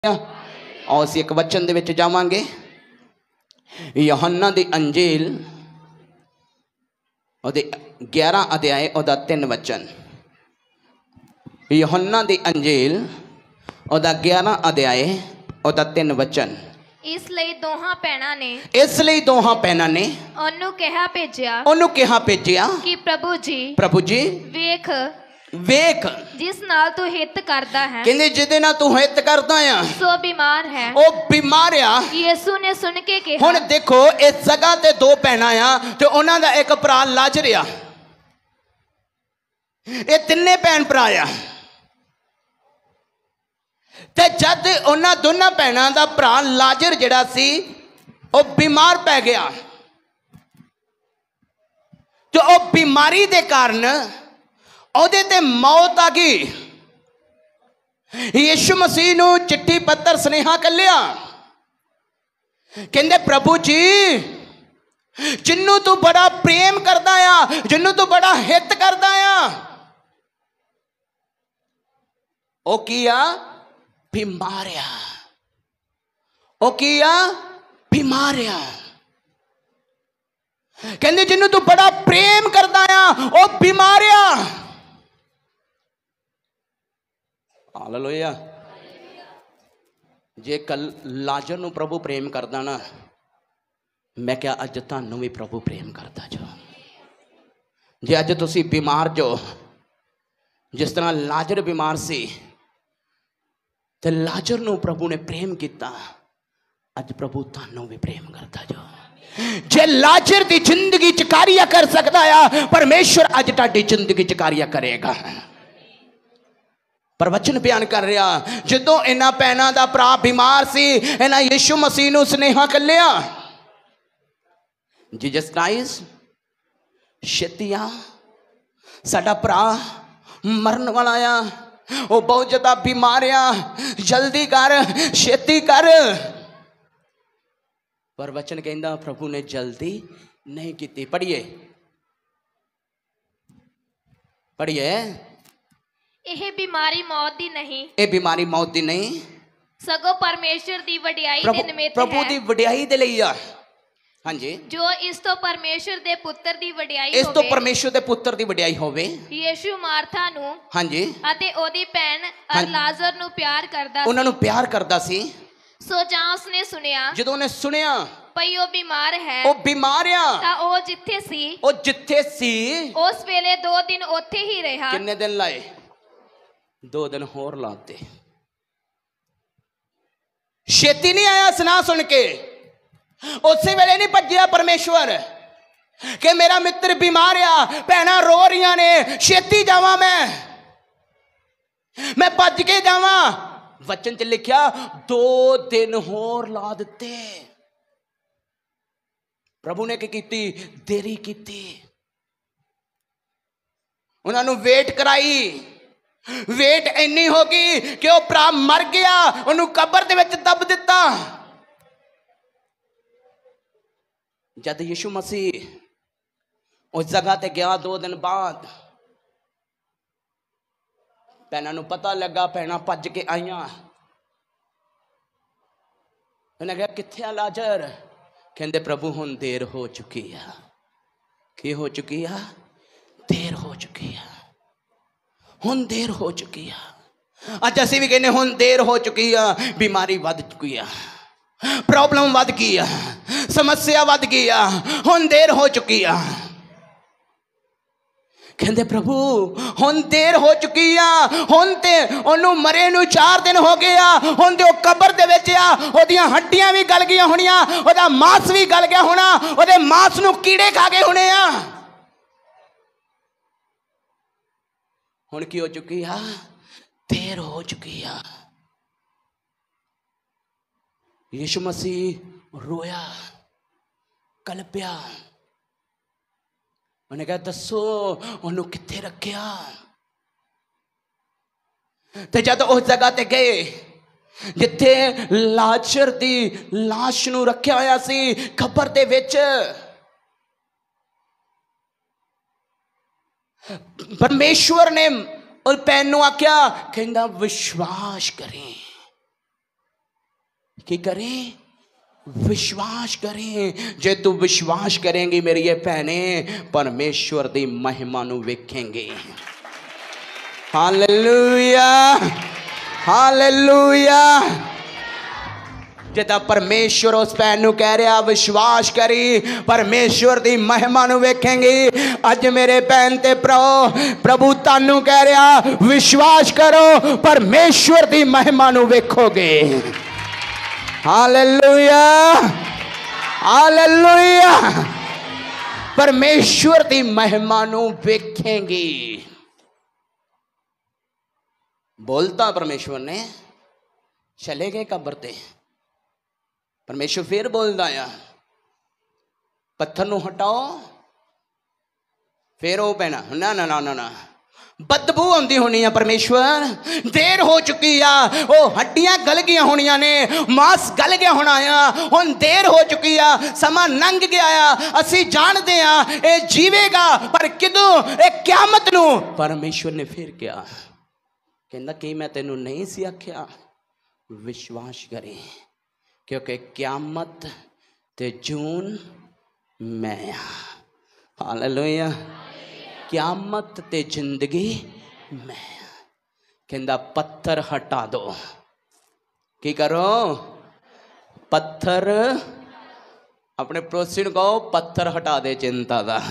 और एक वचन दे विच जावांगे। यूहन्ना दी अंजील ओदे 11 अध्याय ओदा 3 वचन। यूहन्ना दी अंजील ओदा 11 अध्याय ओदा 3 वचन। इसलिए दोहां भैणां ने ओनू कहा भेजिया कि प्रभु जी वेख जिस नाल तू हित करदा है, कहंदे जिदे नाल तू हित करदा आ सो बीमार है। ओ बीमार आ। यीशु ने सुन के कहा, हुण देखो इस जगह ते दो भैणां आ ते उन्हां दा एक भरा लाजर आ। ये तिन्ने भैन भरा आ ते जद उन्हां दोनों भैणां दा भरा लाजर जिहड़ा सी ओ बीमार पै गया ते ओ बीमारी दे कारण ओदे ते मौत आ गई। यीशु मसीह नूं चिट्ठी पत्र स्नेहा कलिया, कहंदे प्रभु जी जिन्नू तू बड़ा प्रेम करदा आ, जिन्नू तू बड़ा हित करदा आ, ओ किया बीमार आ। ओ किया बीमार आ। कहंदे जिन्नू तू बड़ा प्रेम करदा आ ओ बीमार आ। हालेलुया। जे कल लाजर नूं प्रभु प्रेम करदा ना, मैं क्या अज तुहानूं भी प्रभु प्रेम करदा जो। जे अज तुसीं बीमार जो, जिस तरह लाजर बीमार सी ते लाजर नूं प्रभु ने प्रेम किया, अज प्रभु तुहानूं भी प्रेम करदा जो। जे लाजर दी जिंदगी च कार्य कर सकदा आ, परमेश्वर अज तुहाडी जिंदगी च कार्य करेगा। पर वचन बयान कर रहा, जदों इन्हां भैणां दा भरा बीमार सी, इन्हां यीशु मसीह नूं स्नेहा कलिया, जीसस क्राइस्ट छेती आ, साडा भरा मरन वाला आ, वो बहुत ज्यादा बीमार आ, जल्दी कर, छेती कर। पर वचन कहंदा प्रभु ने जल्दी नहीं की। पढ़िए पढ़िए। यह बीमारी मौत दी नहीं, ये बीमारी मौत दी नहीं, सगों परमेश्वर दी वडियाई दे निमित्त है। प्रभु दी वडियाई दे लई आ। हाँ जी, जो इस तो परमेश्वर दे पुत्र दी वडियाई इस तो परमेश्वर दे पुत्र दी वडियाई होवे। यीशु मार्था नूं, हाँ जी, अते ओदी भैन अर लाजर नूं प्यार करदा सी। उन्हां नूं प्यार करदा सी। सो जां उसने सुनिया, जदों ने सुनिया पई ओ बीमार है, ओ बीमार आ, ता ओ जिथे सी उस वेले 2 दिन ओथे ही रहा। किन्ने दिन लाए? 2 दिन होर लाते। छेती नहीं आया सुना सुन के, उसी वेले नहीं भज्जिया परमेश्वर कि मेरा मित्र बीमार आ, भैणा रो रही ने, छेती जावां मैं भज के जावां। वचन च लिखिया 2 दिन होर ला दिते। प्रभु ने की देरी की, उन्होंने वेट कराई। वेट इन्नी हो गई कि वह भरा मर गया, उन्होंने कब्र दे विच दब दिता। जद यीशु मसीह उस जगह ते गया 2 दिन बाद, भैणां नूं पता लगा, भैणां भज के आईयां। उन्हें कहा कित्थे आ लाजर? कहंदे प्रभु हुण देर हो चुकी है। की हो चुकी है? देर हो चुकी है। हुण देर हो चुकी है। अज असीं भी कहने हुण देर हो चुकी है। बीमारी वध चुकी है, प्रॉब्लम वध गई है, समस्या वध गई है, हुण देर हो चुकी है। कहंदे प्रभु हुण देर हो चुकी है, हुण ते ओनू मरे नू 4 दिन हो गए आ, हुण ते ओ कब्र दे विच आ, ओदियां हड्डियां भी गल गईयां होणियां, ओदा मांस भी गल गया होना, ओदे मांस नू कीड़े खा गए होने आ। हुण की हो चुकी है? देर हो चुकी है। यीशु मसीह रोया, कलपिया। उन्हें कहा दसो उन्होंने कित्थे रखिया? ते जब उस जगह ते गए जिथे लाजर दी लाश नूं रखिया होया सी कब्र दे विच, परमेश्वर ने और भैन नूं आख्या, कहंदा विश्वास करें की करें? विश्वास करें। जे तू विश्वास करेंगी मेरी ये भैने, परमेश्वर दी महिमा नू वेखेंगे। Hallelujah, hallelujah. जिदा परमेश्वर उस भैन नू कह रहा विश्वास करी, परमेश्वर दी महिमा नू वेखेंगी। अज मेरे भैन ते प्रभु तानू कह रहा विश्वास करो, परमेश्वर दी महिमा नू वेखोगे। Hallelujah, hallelujah. परमेश्वर दी महिमा नू वेखेंगी। बोलता परमेश्वर ने, चले गए कब्र ते। परमेश्वर फिर बोलता आ, पत्थर नू हटाओ। फिर वो पैना, ना ना ना ना ना, बदबू आती होनी है परमेश्वर, देर हो चुकी आ, वो हड्डियां गल गई होनिया ने, मांस गल गया होना आ, हुण देर हो चुकी आ, समा लंघ गया आ, असी जानते आ ये जीवेगा पर किदों, ये क्यामत नू। परमेश्वर ने फिर क्या कहंदा कि मैं तेनू नहीं सी आख्या विश्वास करें, क्योंकि क्यामत ते जून मैं। हालेलुया। क्यामत ते जिंदगी मैं। कहंदा पत्थर हटा दो। की करो? पत्थर। अपने पड़ोसी नूं कहो पत्थर हटा दे चिंता दा।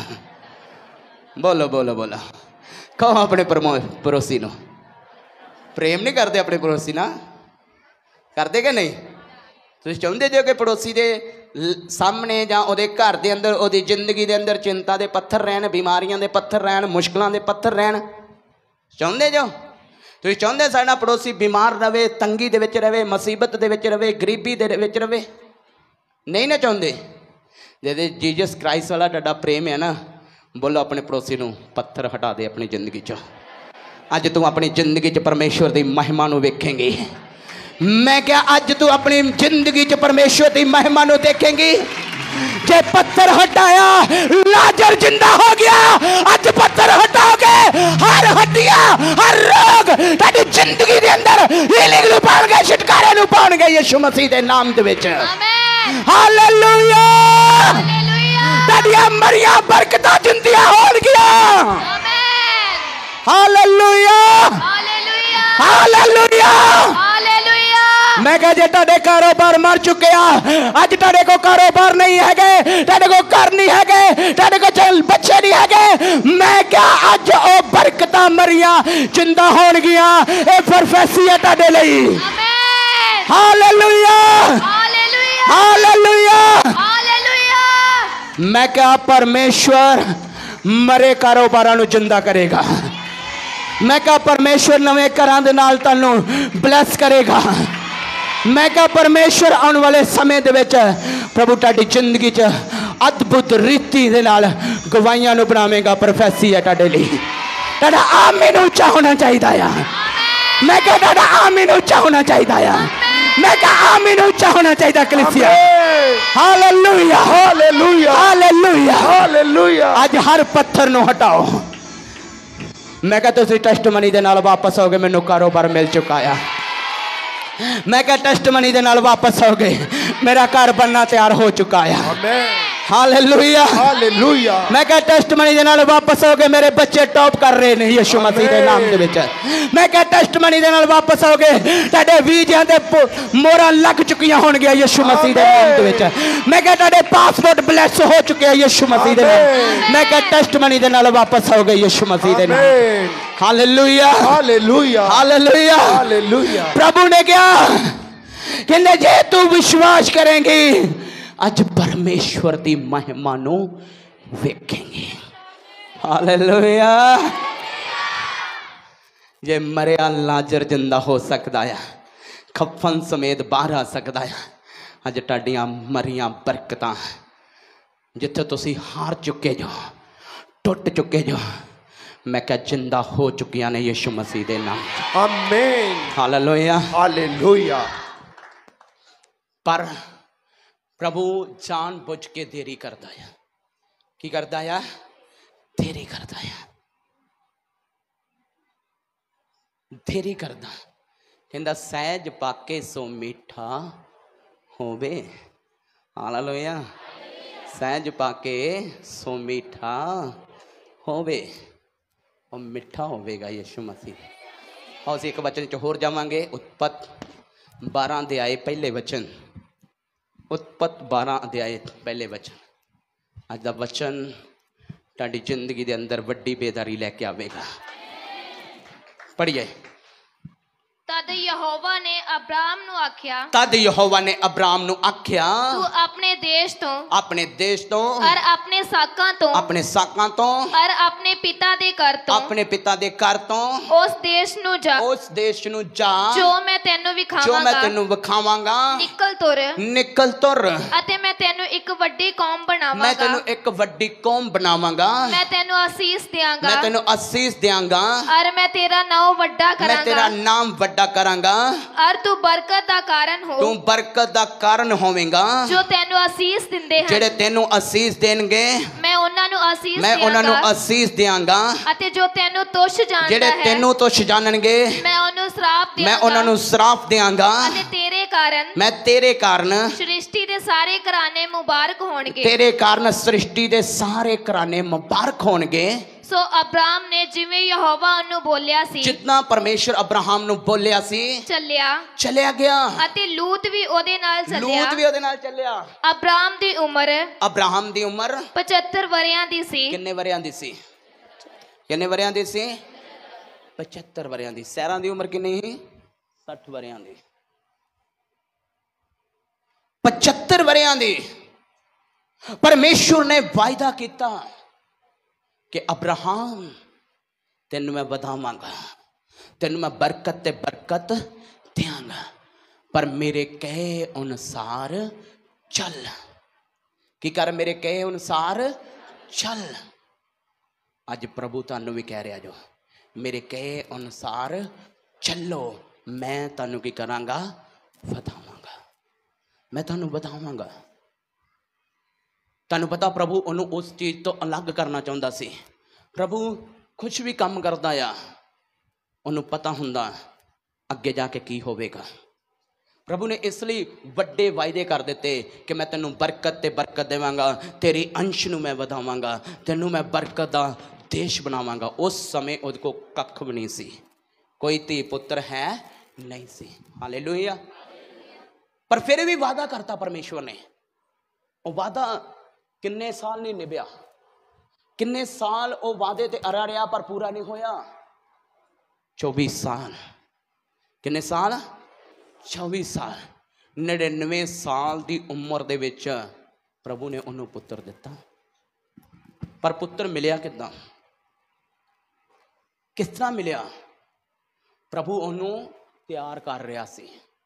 बोलो बोलो बोलो, कहो अपने पड़ोसी नूं। प्रेम नहीं करते अपने पड़ोसी ना? करते कि नहीं? तुसीं चाहुंदे जो कि पड़ोसी दे सामने जां उहदे घर दे अंदर, उहदी जिंदगी दे अंदर चिंता दे पत्थर रहन, बीमारियां दे पत्थर रहन, मुश्किलां दे पत्थर रहन? चाहुंदे जो? तुसीं चाहुंदे साडा पड़ोसी बीमार रहे, तंगी दे विच रहे, मुसीबत दे विच रहे, गरीबी दे विच रहे? नहीं ना चाहुंदे? जे जीसस क्राइस्ट वाला तुहाडा प्रेम है ना, बोलो अपने पड़ोसी नूं पत्थर हटा दे अपनी जिंदगी चों। अज तू अपनी जिंदगी च परमेश्वर दी महिमा नूं वेखेंगी। मैं क्या अज तू अपनी जिंदगी च परमेश्वर की महिमा नूं देखेंगी? जे पत्थर हटाया लाजर जिंदा हो गया, अज पत्थर हटाओगे हर हड्डियां, हर रोग तेरी जिंदगी दे अंदर हीलिंग नूं पाउणगे, छुटकारे नूं पाउणगे यीशु मसीह दे नाम दे विच। आमीन। हालेलुया। तेरियां मरियां बरकतां जिंदियां होणगियां। आमीन। Hallelujah, hallelujah, hallelujah. मैं कह जे तुहाडे कारोबार मर चुके हैं, अज तुहाडे को कारोबार नहीं है, तुहाडे को घर नहीं है, तुहाडे को बच्चे नहीं है, मैं क्या अज ओ बरकतां मरियां जिंदा होणगियां। ए प्रोफेसी है तुहाडे लई। आमीन। Hallelujah, hallelujah, hallelujah, hallelujah. मैं क्या परमेश्वर मरे कारोबारां नूं जिंदा करेगा। मैं क्या परमेश्वर नवे घरां दे नाल तुहानूं ब्लैस करेगा। मैं क्या परमेश्वर आने वाले समय दे विच प्रभु तुहाडी जिंदगी च अद्भुत रीति दे नाल गवाहियां नूं बनावेगा। प्रोफेसी है तुहाडे लई। तुहाडा आमीन ऊंचा होना चाहिदा है। मैं क्या तुहाडा आमीन ऊंचा होना चाहिदा है। मैं क्या आमीन ऊंचा होना चाहिदा कलीसिया। Hallelujah, hallelujah, hallelujah, hallelujah. आज हर पत्थर नूं हटाओ। मैं क्या तुसीं टेस्टमनी दे नाल वापस आओगे, मैनूं कारोबार मिल चुका है। मैं क्या टेस्टमनी दे नाल वापस हो गए, मेरा घर बनना तैयार हो चुका है। Hallelujah, hallelujah. मैं क्या टेस्टमनी दे नाल वापस हो गए, मेरे बच्चे टॉप कर रहे हैं यीशु मसीह दे नाम दे विच। मैं क्या टेस्टमनी दे नाल वापस हो गए, तुहाडे वीज़ियां दे मोहरां लग चुकियां होणगियां यीशु मसीह दे नाम दे विच। मैं क्या तुहाडे पासपोर्ट ब्लैस हो चुके हैं यीशु मसीह दे नाम। मैं क्या टेस्टमनी दे नाल वापस हो गए यीशु मसीह दे नाम। Hallelujah, hallelujah, hallelujah, hallelujah. प्रभु ने क्या कहंदे, जे तू विश्वास करेंगी अज परमेश्वर की महिमा नूं वेखेंगे। हालेलुया। जे मरिया लाजर जिंदा हो सकता है, खफन समेत बाहर आ सकता है। अज तुहाडियां मरियां बरकतां जिथे तुसीं हार चुके जो, टुट चुके जो, मैं क्या जिंदा हो चुकियां ने यीशु मसीह दे नाम। आमीन। Hallelujah, hallelujah. पर प्रभु जान बुझ के देरी करता है। की करता है? देरी करता है। देरी करदा कहंदा सहज पाके सो मीठा होवे। हालेलुया। सहज पाके सो मीठा होवे। और मिठा होवेगा यीशु मसीह। और एक वचन च होर जावांगे, उत्पत्त 12 अध्याय पहले वचन। उत्पत्त 12 अध्याय पहले वचन। अज दा वचन तुहाडी जिंदगी दे अंदर वड्डी बेदारी लैके आवेगा। पढ़िए। तद यहोवा ने अब्राहम नु आख्या, तद यहोवा ने अब्राहम नु आख्या, तू अपने देश तो और अपने साकां तो और अपने पिता दे घर तो उस देश नु जा जो मैं तेनू विखावांगा। निकल तुर अते मैं तेनू एक वड्डी कौम बनावांगा। मैं तेनू आसीस देंगा और मैं तेरा नाम वड्डा करांगा और तू बरकत दा कारण होवेगा। जो तेनू आसीस दिंदे हैं, जेड़े तेनू आसीस देणगे, मैं उन्हां नु आसीस देंगा। अते जो तेनू तुच्छ जानदा है, जेड़े तेनू तुच्छ जानणगे, मैं उन्हां नु श्राप देंगा। अते मैं तेरे कारण सृष्टि दे सारे घराने मुबारक होणगे। तेरे कारण सृष्टि दे सारे घराने मुबारक होणगे। सो अब्राहम ने जिवें यहोवा नु बोलिया सी, जितना परमेश्वर अब्राहम नु बोलिया सी, चलिया गया। अते लूत भी ओदे नाल चलिया। अब्राहम दी उम्र 75 वरियां दी सी। किन्ने वरियां दी सी? 75 वरियां दी। सैरा दी उम्र किन्नी ही? 60 वरियां दी। 75 वरियां दी। परमेश्वर ने वायदा किया कि अब्राहम तेन मैं बधावांगा, तेन मैं बरकत ते बरकत देंगा, पर मेरे कहे अनुसार चल। की कर? मेरे कहे अनुसार चल। अज प्रभु तुहानू भी कह रहा, जो मेरे कहे अनुसार चलो, मैं तुहानू की करांगा? बधावांगा। मैं तुहानू बधावांगा। तुहानू पता, प्रभु उन्होंने उस चीज़ तो अलग करना चाहता सी। प्रभु कुछ भी काम करता आ, उन्होंने पता हुंदा अगे जाके की होवेगा। प्रभु ने इसलिए वड्डे वायदे कर दिते कि मैं तेनू बरकत ते बरकत देवांगा, तेरी अंश नू मैं वधावांगा, तेनू मैं बरकत दा देश बनावांगा। उस समय उहदे को कख भी नहीं सी, कोई धी पुत्र है नहीं सी। हालेलुया। पर फिर भी वादा करता परमेश्वर ने। वो वादा किन्ने साल नहीं निभया, किन्ने साल वो वादे ते अड़ा रहा, पर पूरा नहीं होया। 24 साल। किन्ने साल? 24 साल। 99 साल की उम्र दे विच प्रभु ने उन्होंने पुत्र दिता। पर पुत्र मिलिया किदां? किस तरह मिलिया? प्रभु उन्होंने तैयार कर रहा सी।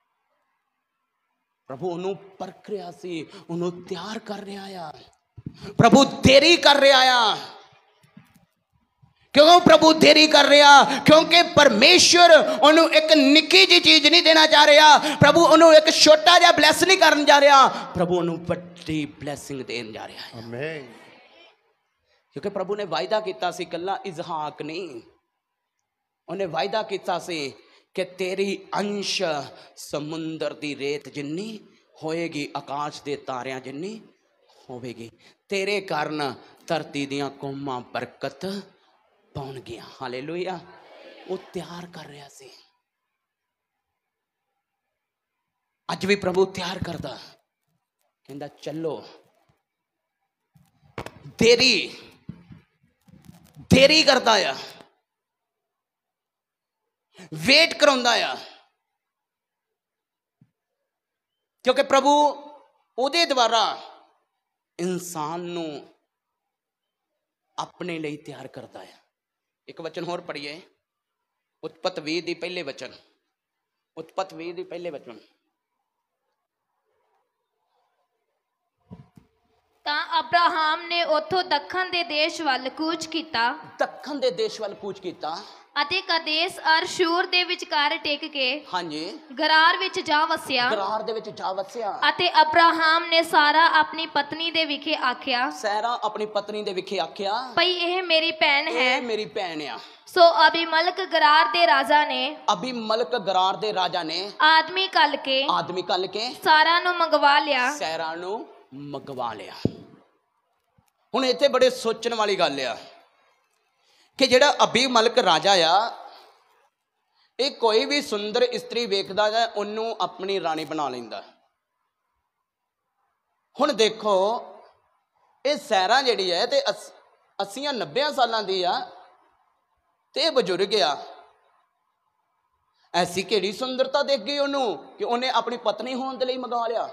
प्रभु उन्होंने परख रहा सी, उन्होंने तैयार कर रहा आ। प्रभु देरी कर रहा आ। क्यों प्रभु देरी कर रहा? क्योंकि परमेश्वर उन्होंने एक निक्की जी चीज नहीं देना चाह रहा। प्रभु उन्होंने एक छोटा जा ब्लैस नहीं करने जा रहा, प्रभु उन्होंने बड़ी ब्लैसिंग देने जा रहा है। आमीन। क्योंकि प्रभु ने वायदा किया सी, कल्ला इसहाक नहीं, उन्हें वायदा किया सी कि तेरी अंश समुंदर दी रेत जिन्नी होएगी, आकाश दे तारियां जिन्नी होवेगी। तेरे कारण धरती दियां कौमां बरकत पाउणगियां। हालेलुया। वो तैयार कर रहा सी। अज भी प्रभु तैयार करदा, कहंदा चलो। देरी करदा आ, वेट कराउंदा आ, क्योंकि प्रभु उहदे द्वारा इंसान नू अपने लिए तैयार करता है। एक वचन होर पढ़िए, उत्पत्त 20 दी पहले वचन। उत्पत्त 20 दी पहले वचन। ਤਾਂ अब्राहम ने उथों दखन दे देश वल कूच कीता। दखन दे देश वल कूच कीता। ਅਤੇ ਕਦੇਸ ਅਰ ਸ਼ੂਰ ਦੇ ਵਿਚਕਾਰ ਟਿਕ ਕੇ ਹਾਂਜੀ ਗਰਾਰ ਵਿੱਚ ਜਾ ਵਸਿਆ। ਗਰਾਰ ਦੇ ਵਿੱਚ ਜਾ ਵਸਿਆ। ਅਤੇ ਅਬਰਾਹਾਮ ਨੇ ਸਾਰਾ ਆਪਣੀ ਪਤਨੀ ਦੇ ਵਿਖੇ ਆਖਿਆ, ਸੈਰਾ ਆਪਣੀ ਪਤਨੀ ਦੇ ਵਿਖੇ ਆਖਿਆ, ਭਈ ਇਹ ਮੇਰੀ ਭੈਣ ਹੈ। ਇਹ ਮੇਰੀ ਭੈਣ ਆ। ਸੋ ਅਬੀਮਲਕ ਗਰਾਰ ਦੇ ਰਾਜਾ ਨੇ ਅਬੀਮਲਕ ਗਰਾਰ ਦੇ ਰਾਜਾ ਨੇ ਆਦਮੀ ਕੱਲ ਕੇ ਸਾਰਾ ਨੂੰ ਮੰਗਵਾ ਲਿਆ। ਸੈਰਾ ਨੂੰ ਮੰਗਵਾ ਲਿਆ। ਹੁਣ ਇੱਥੇ ਬੜੇ ਸੋਚਣ ਵਾਲੀ ਗੱਲ ਆ ਕਿ ਜਿਹੜਾ ਅਬੀਮਲਕ ਰਾਜਾ ਆ, ਇਹ ਕੋਈ ਵੀ ਸੁੰਦਰ ਇਸਤਰੀ ਵੇਖਦਾ ਜਾਂ ਉਹਨੂੰ ਆਪਣੀ ਰਾਣੀ ਬਣਾ ਲੈਂਦਾ। ਹੁਣ ਦੇਖੋ, ਇਹ ਸੈਰਾ ਜਿਹੜੀ ਹੈ ਤੇ 80-90 ਸਾਲਾਂ ਦੀ ਆ ਤੇ ਇਹ ਬਜ਼ੁਰਗ ਆ। ਐਸੀ ਕਿਹੜੀ ਸੁੰਦਰਤਾ ਦੇਖ ਗਈ ਉਹਨੂੰ ਕਿ ਉਹਨੇ ਆਪਣੀ ਪਤਨੀ ਹੋਣ ਦੇ ਲਈ ਮੰਗਵਾ ਲਿਆ।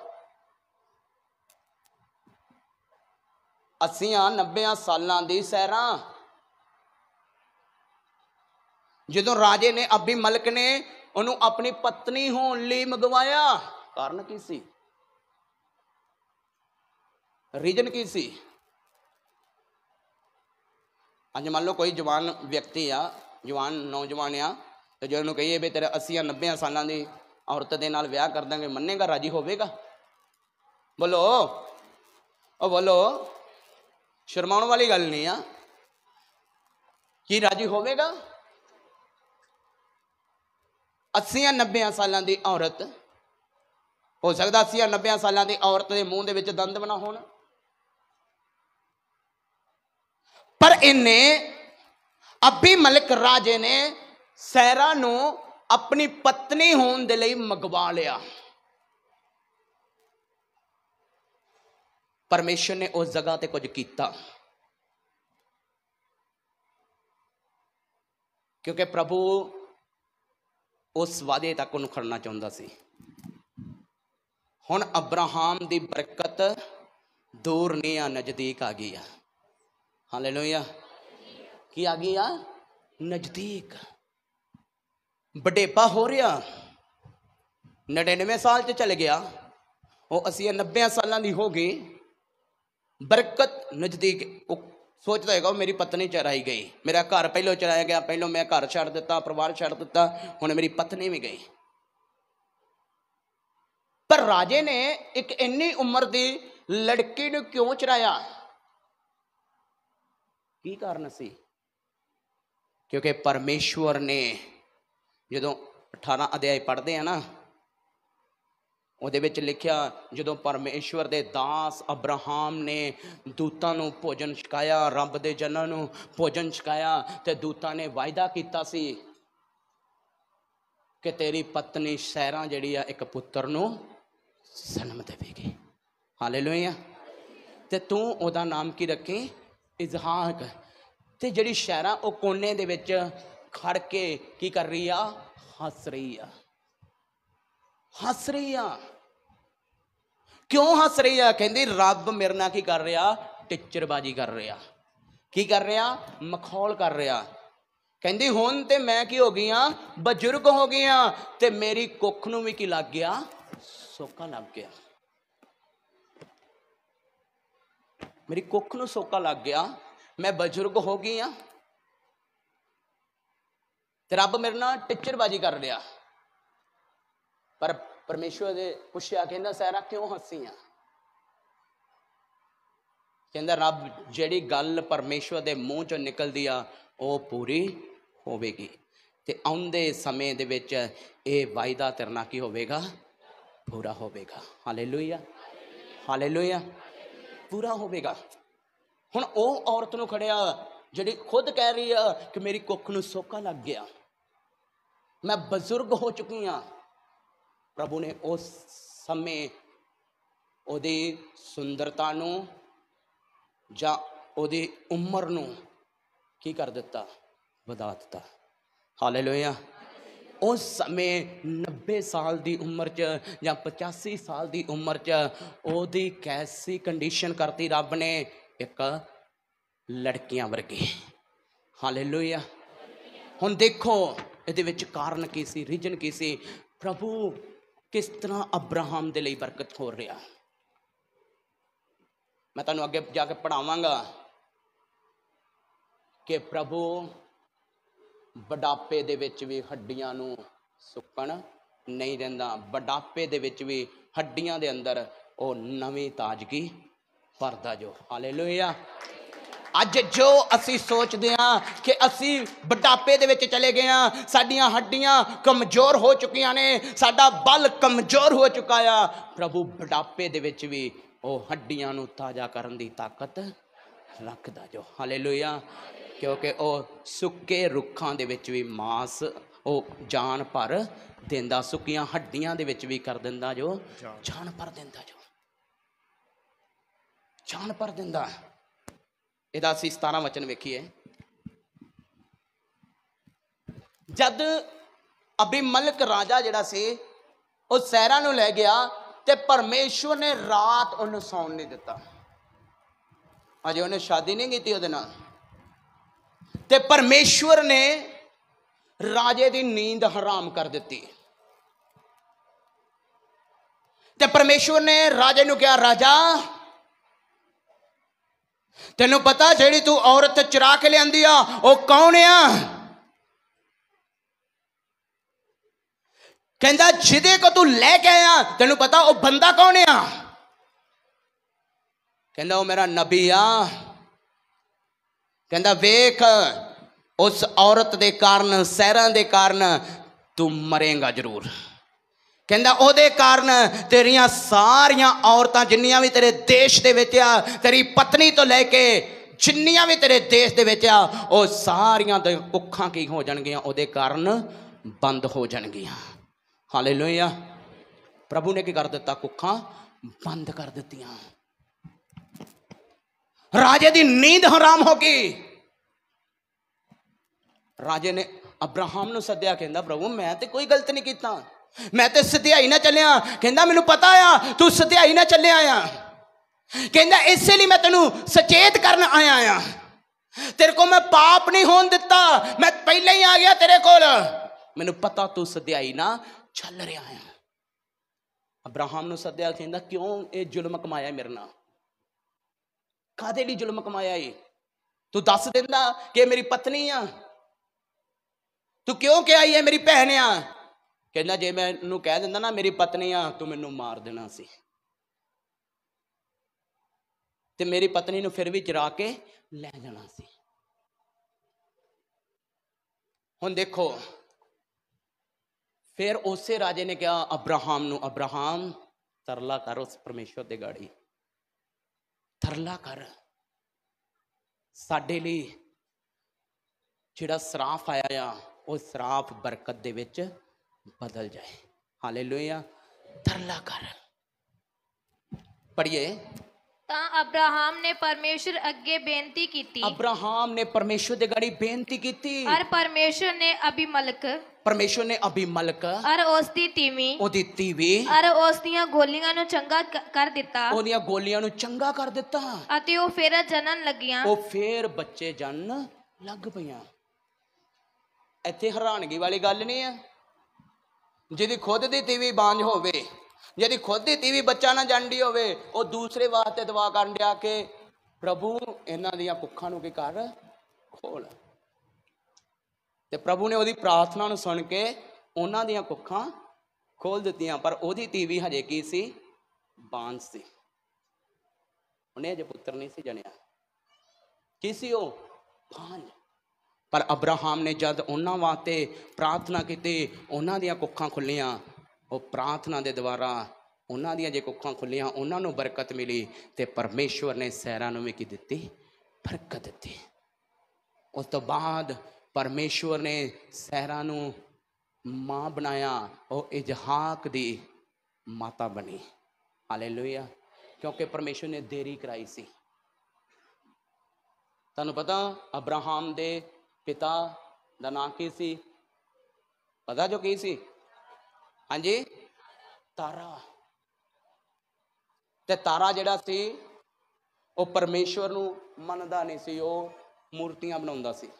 80-90 ਸਾਲਾਂ ਦੀ ਸੈਰਾ, ਜਦੋਂ ਰਾਜੇ ਨੇ ਅਬੀਮਲਕ ਨੇ ਉਹਨੂੰ ਆਪਣੀ ਪਤਨੀ ਹੋਣ ਲਈ ਮੰਗਵਾਇਆ, ਕਾਰਨ ਕੀ ਸੀ? ਰੀਜਨ ਕੀ ਸੀ? ਅੱਜ ਮੰਨ ਲਓ ਕੋਈ ਜਵਾਨ ਵਿਅਕਤੀ ਆ, ਜਵਾਨ ਨੌਜਵਾਨ ਆ, ਤੇ ਜੇ ਉਹਨੂੰ ਕਹੀਏ ਵੀ ਤੇਰੇ 80-90 ਸਾਲਾਂ ਦੀ ਔਰਤ ਦੇ ਨਾਲ ਵਿਆਹ ਕਰ ਦਾਂਗੇ, ਮੰਨੇਗਾ? ਰਾਜੀ ਹੋਵੇਗਾ? ਬੋਲੋ ਉਹ ਬੋਲੋ। ਸ਼ਰਮਾਉਣ ਵਾਲੀ ਗੱਲ ਨਹੀਂ ਆ। ਕੀ ਰਾਜੀ ਹੋਵੇਗਾ? 80-90 ਸਾਲਾਂ ਦੀ ਔਰਤ, ਹੋ ਸਕਦਾ 80-90 ਸਾਲਾਂ ਦੀ ਔਰਤ ਦੇ ਮੂੰਹ ਦੇ ਵਿੱਚ ਦੰਦ ਨਾ ਹੋਣ, ਪਰ ਇਹਨੇ ਅਬੀਮਲਕ ਰਾਜੇ ਨੇ ਸੈਰਾ ਨੂੰ ਆਪਣੀ ਪਤਨੀ ਹੋਣ ਦੇ ਲਈ ਮੰਗਵਾ ਲਿਆ। ਪਰਮੇਸ਼ਰ ਨੇ ਉਸ ਜਗ੍ਹਾ ਤੇ ਕੁਝ ਕੀਤਾ, ਕਿਉਂਕਿ ਪ੍ਰਭੂ ਉਸ ਵਾਅਦੇ ਤੱਕ ਉਹਨੂੰ ਖੜਨਾ ਚਾਹੁੰਦਾ ਸੀ। ਹੁਣ ਅਬਰਾਹਾਮ ਦੀ ਬਰਕਤ ਦੂਰ ਨਹੀਂ ਆ, ਨਜ਼ਦੀਕ ਆ ਗਈ ਆ। ਹਾਲੇਲੂਇਆ। ਕੀ ਆ ਗਈ ਆ? ਨਜ਼ਦੀਕ। ਵਡੇਪਾ ਹੋ ਰਿਹਾ। 99 ਸਾਲ 'ਚ ਚਲੇ ਗਿਆ, ਉਹ 80-90 ਸਾਲਾਂ ਦੀ ਹੋ ਗਈ। ਬਰਕਤ ਨਜ਼ਦੀਕ। ਉਹ ਸੋਚਦਾ ਹੈਗਾ ਮੇਰੀ ਪਤਨੀ ਚਰਾਈ ਗਈ, ਮੇਰਾ ਘਰ ਪਹਿਲੋਂ ਚਰਾਇਆ ਗਿਆ, ਪਹਿਲੋਂ ਮੈਂ ਘਰ ਛੱਡ ਦਿੱਤਾ, ਪਰਿਵਾਰ ਛੱਡ ਦਿੱਤਾ, ਹੁਣ ਮੇਰੀ ਪਤਨੀ ਵੀ ਗਈ। ਪਰ ਰਾਜੇ ਨੇ ਇੱਕ ਇੰਨੀ ਉਮਰ ਦੀ ਲੜਕੀ ਨੂੰ ਕਿਉਂ ਚਰਾਇਆ? ਕੀ ਕਾਰਨ ਸੀ? ਕਿਉਂਕਿ ਪਰਮੇਸ਼ਵਰ ਨੇ, ਜਦੋਂ 18 ਅਧਿਆਇ ਪੜ੍ਹਦੇ ਆ ਨਾ, ਉਹਦੇ ਵਿੱਚ ਲਿਖਿਆ, ਜਦੋਂ ਪਰਮੇਸ਼ਵਰ ਦੇ ਦਾਸ ਅਬਰਾਹਾਮ ਨੇ ਦੂਤਾਂ ਨੂੰ ਭੋਜਨ ਛਕਾਇਆ, ਰੱਬ ਦੇ ਜਨਾਂ ਨੂੰ ਭੋਜਨ ਛਕਾਇਆ, ਤੇ ਦੂਤਾਂ ਨੇ ਵਾਅਦਾ ਕੀਤਾ ਸੀ ਕਿ ਤੇਰੀ ਪਤਨੀ ਸੈਰਾ ਜਿਹੜੀ ਆ ਇੱਕ ਪੁੱਤਰ ਨੂੰ ਜਨਮ ਦੇਵੇਗੀ। ਹਾਲੇਲੂਇਆ। ਤੇ ਤੂੰ ਉਹਦਾ ਨਾਮ ਕੀ ਰੱਖੀ? ਇਜ਼ਹਾਕ। ਤੇ ਜਿਹੜੀ ਸੈਰਾ ਉਹ ਕੋਨੇ ਦੇ ਵਿੱਚ ਖੜ ਕੇ ਕੀ ਕਰ ਰਹੀ ਆ? ਹੱਸ ਰਹੀ ਆ। ਹੱਸ ਰਹੀ ਆ। ਕਿਉਂ ਹੱਸ ਰਹੀ ਆ? ਕਹਿੰਦੀ ਰੱਬ ਮੇਰੇ ਨਾਲ ਕੀ ਕਰ ਰਿਹਾ? ਟਿੱਚਰਬਾਜੀ ਕਰ ਰਿਹਾ। ਕੀ ਕਰ ਰਿਹਾ? ਮਖੌਲ ਕਰ ਰਿਹਾ। ਕਹਿੰਦੀ ਹੁਣ ਤੇ ਮੈਂ ਕੀ ਹੋ ਗਈ ਆ? ਬਜ਼ੁਰਗ ਹੋ ਗਈ ਆ, ਤੇ ਮੇਰੀ ਕੁੱਖ ਨੂੰ ਵੀ ਕੀ ਲੱਗ ਗਿਆ? ਸੋਕਾ ਲੱਗ ਗਿਆ। ਮੇਰੀ ਕੁੱਖ ਨੂੰ ਸੋਕਾ ਲੱਗ ਗਿਆ, ਮੈਂ ਬਜ਼ੁਰਗ ਹੋ ਗਈ ਆ, ਤੇ ਰੱਬ ਮੇਰੇ ਨਾਲ ਟਿੱਚਰਬਾਜੀ ਕਰ ਰਿਹਾ। ਪਰ ਪਰਮੇਸ਼ਵਰ ਦੇ ਪੁੱਛਿਆ, ਕਹਿੰਦਾ ਸੈਰਾ ਕਿਉਂ ਹੱਸੀ ਆ? ਕਹਿੰਦਾ ਰੱਬ, ਜਿਹੜੀ ਗੱਲ ਪਰਮੇਸ਼ਵਰ ਦੇ ਮੂੰਹ ਚੋਂ ਨਿਕਲਦੀ ਆ ਉਹ ਪੂਰੀ ਹੋਵੇਗੀ, ਤੇ ਆਉਂਦੇ ਸਮੇਂ ਦੇ ਵਿੱਚ ਇਹ ਵਾਅਦਾ ਤੇਰੇ ਨਾਲ ਕੀ ਹੋਵੇਗਾ? ਪੂਰਾ ਹੋਵੇਗਾ। ਹਾਲੇਲੂਇਆ। ਹਾਲੇਲੂਇਆ। ਪੂਰਾ ਹੋਵੇਗਾ। ਹੁਣ ਉਹ ਔਰਤ ਨੂੰ ਖੜਿਆ ਜਿਹੜੀ ਖੁਦ ਕਹਿ ਰਹੀ ਆ ਕਿ ਮੇਰੀ ਕੁੱਖ ਨੂੰ ਸੋਕਾ ਲੱਗ ਗਿਆ, ਮੈਂ ਬਜ਼ੁਰਗ ਹੋ ਚੁੱਕੀ ਹਾਂ। ਪ੍ਰਭੂ ਨੇ ਉਸ ਸਮੇਂ ਉਹਦੀ ਸੁੰਦਰਤਾ ਨੂੰ ਜਾਂ ਉਹਦੀ ਉਮਰ ਨੂੰ ਕੀ ਕਰ ਦਿੱਤਾ? ਵਧਾ ਦਿੱਤਾ। ਹਾਲੇਲੂਇਆ। ਉਸ ਸਮੇਂ 90 ਸਾਲ ਦੀ ਉਮਰ 'ਚ ਜਾਂ 85 ਸਾਲ ਦੀ ਉਮਰ 'ਚ ਉਹਦੀ ਕੈਸੀ ਕੰਡੀਸ਼ਨ ਕਰਤੀ ਰੱਬ ਨੇ? ਇੱਕ ਲੜਕੀਆਂ ਵਰਗੀ। ਹਾਲੇਲੂਇਆ। ਹੁਣ ਦੇਖੋ ਇਹਦੇ ਵਿੱਚ ਕਾਰਨ ਕੀ ਸੀ? ਰੀਜਨ ਕੀ ਸੀ? ਪ੍ਰਭੂ ਕਿਸ ਤਰ੍ਹਾਂ ਅਬਰਾਹਮ ਦੇ ਲਈ ਬਰਕਤ ਹੋ ਰਿਹਾ। ਮੈਂ ਤੁਹਾਨੂੰ ਅੱਗੇ ਜਾ ਕੇ ਪੜ੍ਹਾਵਾਂਗਾ ਕਿ ਪ੍ਰਭੂ बुढ़ापे दे विच भी हड्डियां नूं सुकण नहीं दिंदा। बुढ़ापे दे विच भी हड्डियां दे अंदर वो नवीं ताजगी भरदा जो। हालेलुया। अज जो असी सोचते हैं कि असी बुढ़ापे दे विच चले गए हैं, साडियां हड्डियां कमजोर हो चुकियां ने, साडा बल कमजोर हो चुका है, प्रभु बुढ़ापे दे विच भी वो हड्डियां नूं ताजा करन दी ताकत रखदा जो। हालेलुया। क्योंकि वो सुक्के रुखां दे विच भी मांस वो जान भर दिंदा, सुक्कियां हड्डियां दे विच भी कर दिंदा जो, जान भर दिंदा जो, जान भर दिंदा। ਇਹਦਾ ਅਸੀਂ 17 ਵਚਨ ਵੇਖੀਏ। ਜਦ ਅਬੀਮਲਕ ਰਾਜਾ ਜਿਹੜਾ ਸੀ ਉਹ ਸੈਰਾ ਨੂੰ ਲੈ ਗਿਆ ਤੇ ਪਰਮੇਸ਼ਵਰ ਨੇ ਰਾਤ ਉਹਨੂੰ ਸੌਣ ਨਹੀਂ ਦਿੱਤਾ। ਅਜੇ ਉਹਨੇ ਸ਼ਾਦੀ ਨਹੀਂ ਕੀਤੀ ਉਹਦੇ ਨਾਲ, ਤੇ ਪਰਮੇਸ਼ਵਰ ਨੇ ਰਾਜੇ ਦੀ ਨੀਂਦ ਹਰਾਮ ਕਰ ਦਿੱਤੀ। ਤੇ ਪਰਮੇਸ਼ਵਰ ਨੇ ਰਾਜੇ ਨੂੰ ਕਿਹਾ, ਰਾਜਾ तेनू पता जेड़ी तू औरत चुरा के लियांदी आ वो कौन आ? कहंदा जिदे को तू लेके आया तेनू पता वो बंदा कौन आ? कहंदा वो मेरा नबी आ। कहंदा वेख उस औरत दे कारण, सैरा दे कारण तू मरेगा जरूर। कहंदा ओदे कारण तेरियां सारियां औरतां जिन्नियां भी तेरे देश दे विच आ, तेरी पत्नी तो लैके जिन्नियां भी तेरे देश दे विच आ, ओ सारियां दे कुखां की हो जाणगियां, ओदे कारण बंद हो जाणगियां। हालेलुया। प्रभु ने की कर दिता? कुखां बंद कर दित्तियां। राजे दी नींद हराम हो गई। राजे ने अब्राहम नूं सद्दिया, कहंदा प्रभु मैं ते कोई गलत नहीं कीता, मैं तो सधियाई ना चलिया। कहंदा मैनू पता आ तू सधियाई ना चलिया आ। कहंदा इसलिए मैं तेनू सचेत करन आया आ, तेरे को मैं पाप नहीं होन दिता, मैं पहले ही आ गया तेरे कोल, मैनू पता तू सधियाई ना चल रहा है। अब्राहम नू सद्दिया, कहंदा क्यों ये जुल्म कमाया मेरे नाल? कादे लई जुल्म कमाया? तू दस दिंदा कि मेरी पत्नी आ, तू क्यों क्या आई है मेरी भैन आ? कहना जे मैनू कह दिंदा ना मेरी पत्नी आ, तू मैनू मार देना सी, ते मेरी पत्नी नू फिर भी चरा के ले जाना सी। हुण देखो फिर उसे राजे ने कहा अब्राहम नू, अब्राहम तरला कर उस परमेश्वर दे गाड़ी, तरला कर साडे लई जिहड़ा सराफ आया आ वो सराफ बरकत दे विच बदल जाए। हालेलुया। तरला कर। पढ़िए। ਤਾਂ ਅਬਰਾਹਮ ਨੇ ਪਰਮੇਸ਼ਰ ਅੱਗੇ ਬੇਨਤੀ ਕੀਤੀ। अब्राहम ने परमेश्वर दे गाड़ी बेनती की। और परमेश्वर ने अबीमलक, परमेश्वर ने अबीमलक और उस दी तीवी, ओदी तीवी और उस ਦੀਆਂ ਗੋਲੀਆਂ ਨੂੰ ਚੰਗਾ ਕਰ ਦਿੱਤਾ। ओदियां गोलियां नु चंगा कर दिता। ਅਤੇ ਉਹ ਫਿਰ ਜਨਨ ਲੱਗੀਆਂ। ਉਹ ਫੇਰ ਬੱਚੇ ਜਨਨ ਲੱਗ ਪਈਆਂ। ਇੱਥੇ ਹੈਰਾਨਗੀ ਵਾਲੀ ਗੱਲ ਨਹੀਂ ਆ। ਜਿਹਦੀ ਖੁਦ ਦੀ ਤੀਵੀ ਬਾਂਝ ਹੋਵੇ, ਜਿਹਦੀ ਖੁਦ ਦੀ ਤੀਵੀ ਬੱਚਾ ਨਾ ਜੰਡੀ ਹੋਵੇ, ਉਹ ਦੂਸਰੇ ਵਾਸਤੇ ਦੁਆ ਕਰਨ ਡਿਆ ਕਿ ਪ੍ਰਭੂ ਇਹਨਾਂ ਦੀਆਂ ਕੁੱਖਾਂ ਨੂੰ ਕੀ ਕਰ, ਖੋਲ। ਤੇ ਪ੍ਰਭੂ ਨੇ ਉਹਦੀ ਪ੍ਰਾਰਥਨਾ ਨੂੰ ਸੁਣ ਕੇ ਉਹਨਾਂ ਦੀਆਂ ਕੁੱਖਾਂ ਖੋਲ ਦਿੱਤੀਆਂ। ਪਰ ਉਹਦੀ ਤੀਵੀ ਹਜੇ ਕੀ ਸੀ? ਬਾਂਝ ਸੀ। ਉਹਨੇ ਅਜੇ ਪੁੱਤਰ ਨਹੀਂ ਸੀ ਜਣਿਆ। ਕੀ ਸੀ ਉਹ? ਬਾਂਝ। पर अब्राहम ने जद उन्हां वास्ते प्रार्थना की, उन्हां दियां कुखां खुलियां। वो प्रार्थना के द्वारा उन्हां दियां जे कुखां खुलियां, उन्हां नूं बरकत मिली। ते परमेश्वर ने सैरा नूं भी की दित्ती? बरकत दित्ती। उस तो बाद परमेश्वर ने सैरा नूं मां बनाया, वो इजहाक दी माता बनी। हालेलुया। क्योंकि परमेश्वर ने देरी कराई सी। तुहानूं पता अब्राहम दे पिता दा नाम की सी? पता जो की सी? हाँ जी, तारा। ते तारा जिहड़ा सी वो परमेश्वर नूं मनदा नहीं सी, वो मूर्तियां बनाउंदा सी।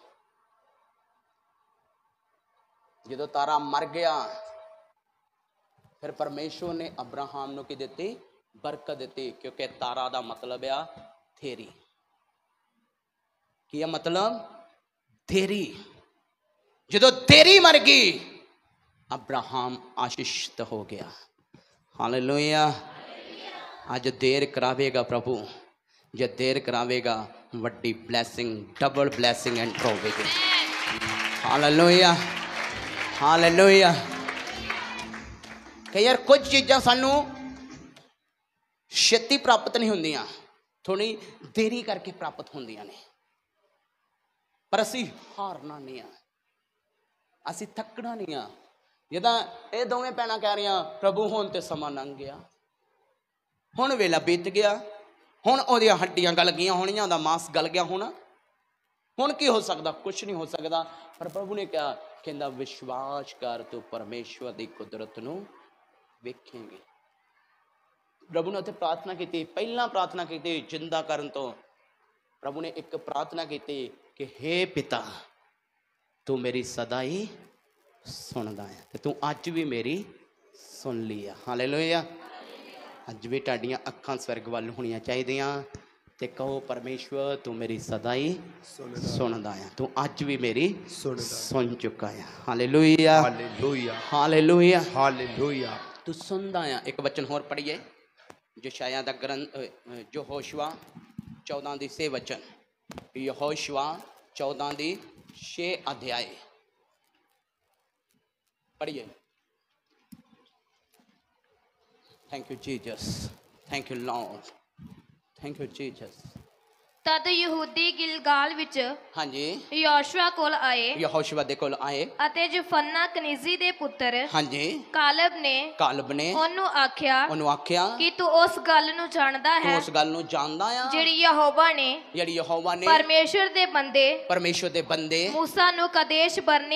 जदों तारा मर गया फिर परमेश्वर ने अब्राहम नूं की दित्ती? बरकत दित्ती। क्योंकि तारा दा मतलब आ थेरी। की मतलब? थेरी। ਜਦੋਂ ਦੇਰੀ ਮਰ ਗਈ, ਅਬਰਾਹਮ ਆਸ਼ੀਸ਼ਿਤ ਹੋ ਗਿਆ। ਹਾਲੇਲੂਇਆ। ਅੱਜ ਦੇਰ ਕਰਾਵੇਗਾ ਪ੍ਰਭੂ, ਜੇ ਦੇਰ ਕਰਾਵੇਗਾ ਵੱਡੀ ਬਲੈਸਿੰਗ, ਡਬਲ ਬਲੈਸਿੰਗ ਐਂਟਰ ਹੋਵੇਗੀ। Hallelujah, hallelujah. ਕਿ ਯਾਰ ਕੁਝ ਚੀਜ਼ਾਂ ਸਾਨੂੰ ਛੇਤੀ ਪ੍ਰਾਪਤ ਨਹੀਂ ਹੁੰਦੀਆਂ, ਥੋੜੀ ਦੇਰੀ ਕਰਕੇ ਪ੍ਰਾਪਤ ਹੁੰਦੀਆਂ ਨੇ। ਪਰ ਅਸੀਂ ਹਾਰਨਾ ਨਹੀਂ ਆ, ਅਸੀਂ ਥੱਕਣਾ ਨਹੀਂ ਆ। ਜਿੱਦਾਂ ਇਹ ਦੋਵੇਂ ਭੈਣਾਂ ਕਹਿ ਰਹੀਆਂ, ਪ੍ਰਭੂ ਹੁਣ ਤੇ ਸਮਾਂ ਲੰਘ ਗਿਆ, ਹੁਣ ਵੇਲਾ ਬੀਤ ਗਿਆ, ਹੁਣ ਉਹਦੀਆਂ ਹੱਡੀਆਂ ਗਲ ਗਈਆਂ ਹੋਣੀਆਂ, ਉਹਦਾ ਮਾਸ ਗਲ ਗਿਆ ਹੋਣਾ, ਹੁਣ ਕੀ ਹੋ ਸਕਦਾ? ਕੁਛ ਨਹੀਂ ਹੋ ਸਕਦਾ। ਪਰ ਪ੍ਰਭੂ ਨੇ ਕਿਹਾ, ਕਹਿੰਦਾ ਵਿਸ਼ਵਾਸ ਕਰ, ਤੂੰ ਪਰਮੇਸ਼ਵਰ ਦੀ ਕੁਦਰਤ ਨੂੰ ਵੇਖੇਂਗੇ। ਪ੍ਰਭੂ ਨੇ ਉੱਥੇ ਪ੍ਰਾਰਥਨਾ ਕੀਤੀ, ਪਹਿਲਾਂ ਪ੍ਰਾਰਥਨਾ ਕੀਤੀ ਜਿੰਦਾ ਕਰਨ ਤੋਂ। ਪ੍ਰਭੂ ਨੇ ਇੱਕ ਪ੍ਰਾਰਥਨਾ ਕੀਤੀ ਕਿ ਹੇ ਪਿਤਾ, ਤੂੰ ਮੇਰੀ ਸਦਾ ਹੀ ਸੁਣਦਾ ਹੈ, ਤੇ ਤੂੰ ਅੱਜ ਵੀ ਮੇਰੀ ਸੁਣ ਲਈ ਆ। ਹਾਲੇਲੂਇਆ। ਅੱਜ ਵੀ ਤੁਹਾਡੀਆਂ ਅੱਖਾਂ ਸਵਰਗ ਵੱਲ ਹੋਣੀਆਂ ਚਾਹੀਦੀਆਂ ਤੇ ਕਹੋ, ਪਰਮੇਸ਼ਵਰ ਤੂੰ ਮੇਰੀ ਸਦਾ ਹੀ ਸੁਣਦਾ ਆ, ਤੂੰ ਅੱਜ ਵੀ ਮੇਰੀ ਸੁਣ ਚੁੱਕਾ ਆ। Hallelujah, hallelujah, hallelujah, hallelujah. ਤੂੰ ਸੁਣਦਾ ਆ। ਇੱਕ ਵਚਨ ਹੋਰ ਪੜ੍ਹੀਏ, ਯਸ਼ਾਇਆ ਦਾ ਗ੍ਰੰਥ, ਯਹੋਸ਼ੂਆ 14 ਦੀ 6 ਵਚਨ, ਯਹੋਸ਼ੂਆ 14 ਦੀ 6 ਅਧਿਆਏ ਪੜ੍ਹੀਏ। Thank you Jesus, thank you Lord, thank you Jesus. ਤਦ ਯਹੂਦੀ ਗਿਲਗਾਲ ਵਿੱਚ ਹਾਂਜੀ ਯਹੋਸ਼ੂਆ ਕੋਲ ਆਏ, ਯਹੋਸ਼ੂਆ ਦੇ ਕੋਲ ਆਏ, ਅਤੇ ਯਫੰਨਾ ਕਨੀਜ਼ੀ ਦੇ ਪੁੱਤਰ ਹਾਂਜੀ ਕਾਲਬ ਨੇ ਉਹਨੂੰ ਆਖਿਆ ਕਿ ਤੂੰ ਉਸ ਗੱਲ ਨੂੰ ਜਾਣਦਾ ਤੂੰ ਹੈ ਉਸ ਗੱਲ ਨੂੰ ਜਾਣਦਾ ਆ ਜਿਹੜੀ ਯਹੋਵਾ ਨੇ ਪਰਮੇਸ਼ਵਰ ਦੇ ਬੰਦੇ ਮੂਸਾ ਨੂੰ ਕਦੇਸ਼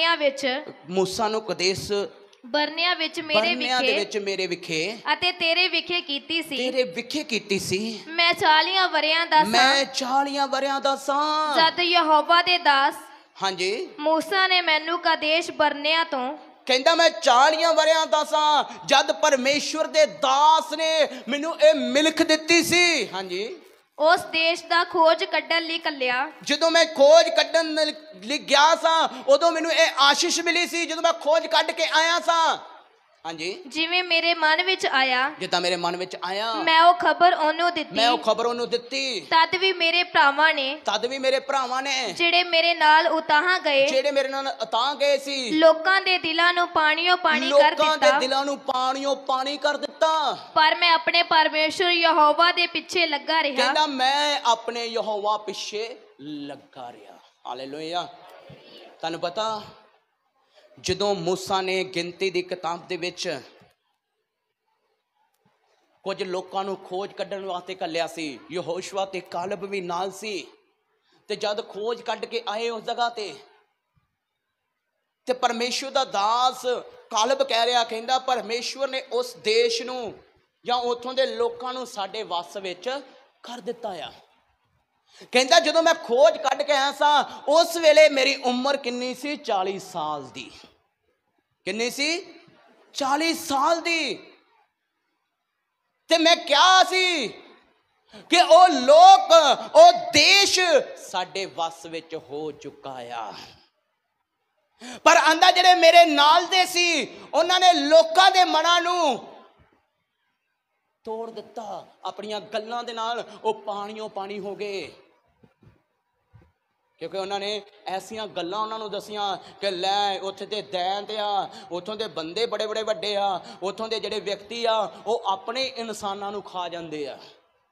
ਬਰਨਿਆ ਵਿੱਚ ਮੇਰੇ ਵਿਖੇ ਅਤੇ ਤੇਰੇ ਵਿਖੇ ਕੀਤੀ ਸੀ। ਮੈਂ 40 ਵਰਿਆਂ ਦਾ ਸਾਂ ਜਦ ਯਹੋਵਾ ਦੇ ਦਾਸ ਹਾਂਜੀ ਮੂਸਾ ਨੇ ਮੈਨੂੰ ਕਦੇਸ਼ ਬਰਨਿਆ ਤੋਂ, ਕਹਿੰਦਾ ਮੈਂ 40 ਵਰਿਆਂ ਦਾ ਸਾਂ ਜਦ ਪਰਮੇਸ਼ਵਰ ਦੇ ਦਾਸ ਨੇ ਮੈਨੂੰ ਇਹ ਮਿਲਖ ਦਿੱਤੀ ਸੀ। ਹਾਂਜੀ ਉਸ ਦੇਸ਼ ਦਾ ਖੋਜ ਕੱਢਣ ਲਈ ਕੱਲਿਆ। ਜਦੋਂ ਮੈਂ ਖੋਜ ਕੱਢਣ ਲਈ ਗਿਆ ਸਾਂ, ਉਦੋਂ ਮੈਨੂੰ ਇਹ ਆਸ਼ੀਸ਼ ਮਿਲੀ ਸੀ। ਜਦੋਂ ਮੈਂ ਖੋਜ ਕੱਢ ਕੇ ਆਇਆ ਸਾਂ, ਹਾਂਜੀ ਜਿਵੇਂ ਮੇਰੇ ਮਨ ਵਿੱਚ ਆਇਆ, ਜਿੱਦਾਂ ਮੇਰੇ ਮਨ ਵਿੱਚ ਆਇਆ, ਮੈਂ ਉਹ ਖਬਰ ਉਹਨੂੰ ਦਿੱਤੀ। ਤਦ ਵੀ ਮੇਰੇ ਭਰਾਵਾਂ ਨੇ ਜਿਹੜੇ ਮੇਰੇ ਨਾਲ ਉਤਾਂਹ ਗਏ ਸੀ, ਲੋਕਾਂ ਦੇ ਦਿਲਾਂ ਨੂੰ ਪਾਣੀਓ ਪਾਣੀ ਕਰ ਦਿੱਤਾ। ਪਰ ਮੈਂ ਆਪਣੇ ਪਰਮੇਸ਼ਰ ਯਹੋਵਾ ਦੇ ਪਿੱਛੇ ਲੱਗਾ ਰਿਹਾ। ਕਹਿੰਦਾ ਮੈਂ ਆਪਣੇ ਯਹੋਵਾ ਪਿੱਛੇ ਲੱਗਾ ਰਿਹਾ। ਹਾਲੇਲੂਇਆ। ਤੁਹਾਨੂੰ ਪਤਾ, ਜਦੋਂ ਮੂਸਾ ਨੇ ਗਿਣਤੀ ਦੀ ਕਿਤਾਬ ਦੇ ਵਿੱਚ ਕੁਝ ਲੋਕਾਂ ਨੂੰ ਖੋਜ ਕੱਢਣ ਵਾਸਤੇ ਘੱਲਿਆ ਸੀ, ਯਹੋਸ਼ੂਆ ਤੇ ਕਾਲਬ ਵੀ ਨਾਲ ਸੀ, ਤੇ ਜਦ ਖੋਜ ਕੱਢ ਕੇ ਆਏ ਉਸ ਜਗ੍ਹਾ ਤੇ ਪਰਮੇਸ਼ਵਰ ਦਾ ਦਾਸ ਕਾਲਬ ਕਹਿ ਰਿਹਾ, ਕਹਿੰਦਾ ਪਰਮੇਸ਼ਵਰ ਨੇ ਉਸ ਦੇਸ਼ ਨੂੰ ਜਾਂ ਉੱਥੋਂ ਦੇ ਲੋਕਾਂ ਨੂੰ ਸਾਡੇ ਵੱਸ ਵਿੱਚ ਕਰ ਦਿੱਤਾ ਆ। ਕਹਿੰਦਾ ਜਦੋਂ ਮੈਂ ਖੋਜ ਕੱਢ ਕੇ ਆਇਆ ਸਾਂ, ਉਸ ਵੇਲੇ ਮੇਰੀ ਉਮਰ ਕਿੰਨੀ ਸੀ? 40 ਸਾਲ ਦੀ। ਕਿੰਨੀ ਸੀ? 40 ਸਾਲ ਦੀ। ਤੇ ਮੈਂ ਕਿਹਾ ਸੀ ਕਿ ਉਹ ਲੋਕ, ਉਹ ਦੇਸ਼ ਸਾਡੇ ਵੱਸ ਵਿੱਚ ਹੋ ਚੁੱਕਾ ਆ। ਪਰ ਆਂਦਾ ਜਿਹੜੇ ਮੇਰੇ ਨਾਲ ਦੇ ਸੀ, ਉਹਨਾਂ ਨੇ ਲੋਕਾਂ ਦੇ ਮਨਾਂ ਨੂੰ ਤੋੜ ਦਿੱਤਾ ਆਪਣੀਆਂ ਗੱਲਾਂ ਦੇ ਨਾਲ। ਉਹ ਪਾਣੀਓ ਪਾਣੀ ਹੋ ਗਏ, ਕਿਉਂਕਿ ਉਹਨਾਂ ਨੇ ਐਸੀਆਂ ਗੱਲਾਂ ਉਹਨਾਂ ਨੂੰ ਦੱਸੀਆਂ ਕਿ ਲੈ ਉੱਥੇ ਤੇ ਦੈਂਤ ਆ, ਉੱਥੋਂ ਦੇ ਬੰਦੇ ਬੜੇ ਬੜੇ ਵੱਡੇ ਆ, ਉੱਥੋਂ ਦੇ ਜਿਹੜੇ ਵਿਅਕਤੀ ਆ ਉਹ ਆਪਣੇ ਇਨਸਾਨਾਂ ਨੂੰ ਖਾ ਜਾਂਦੇ ਆ।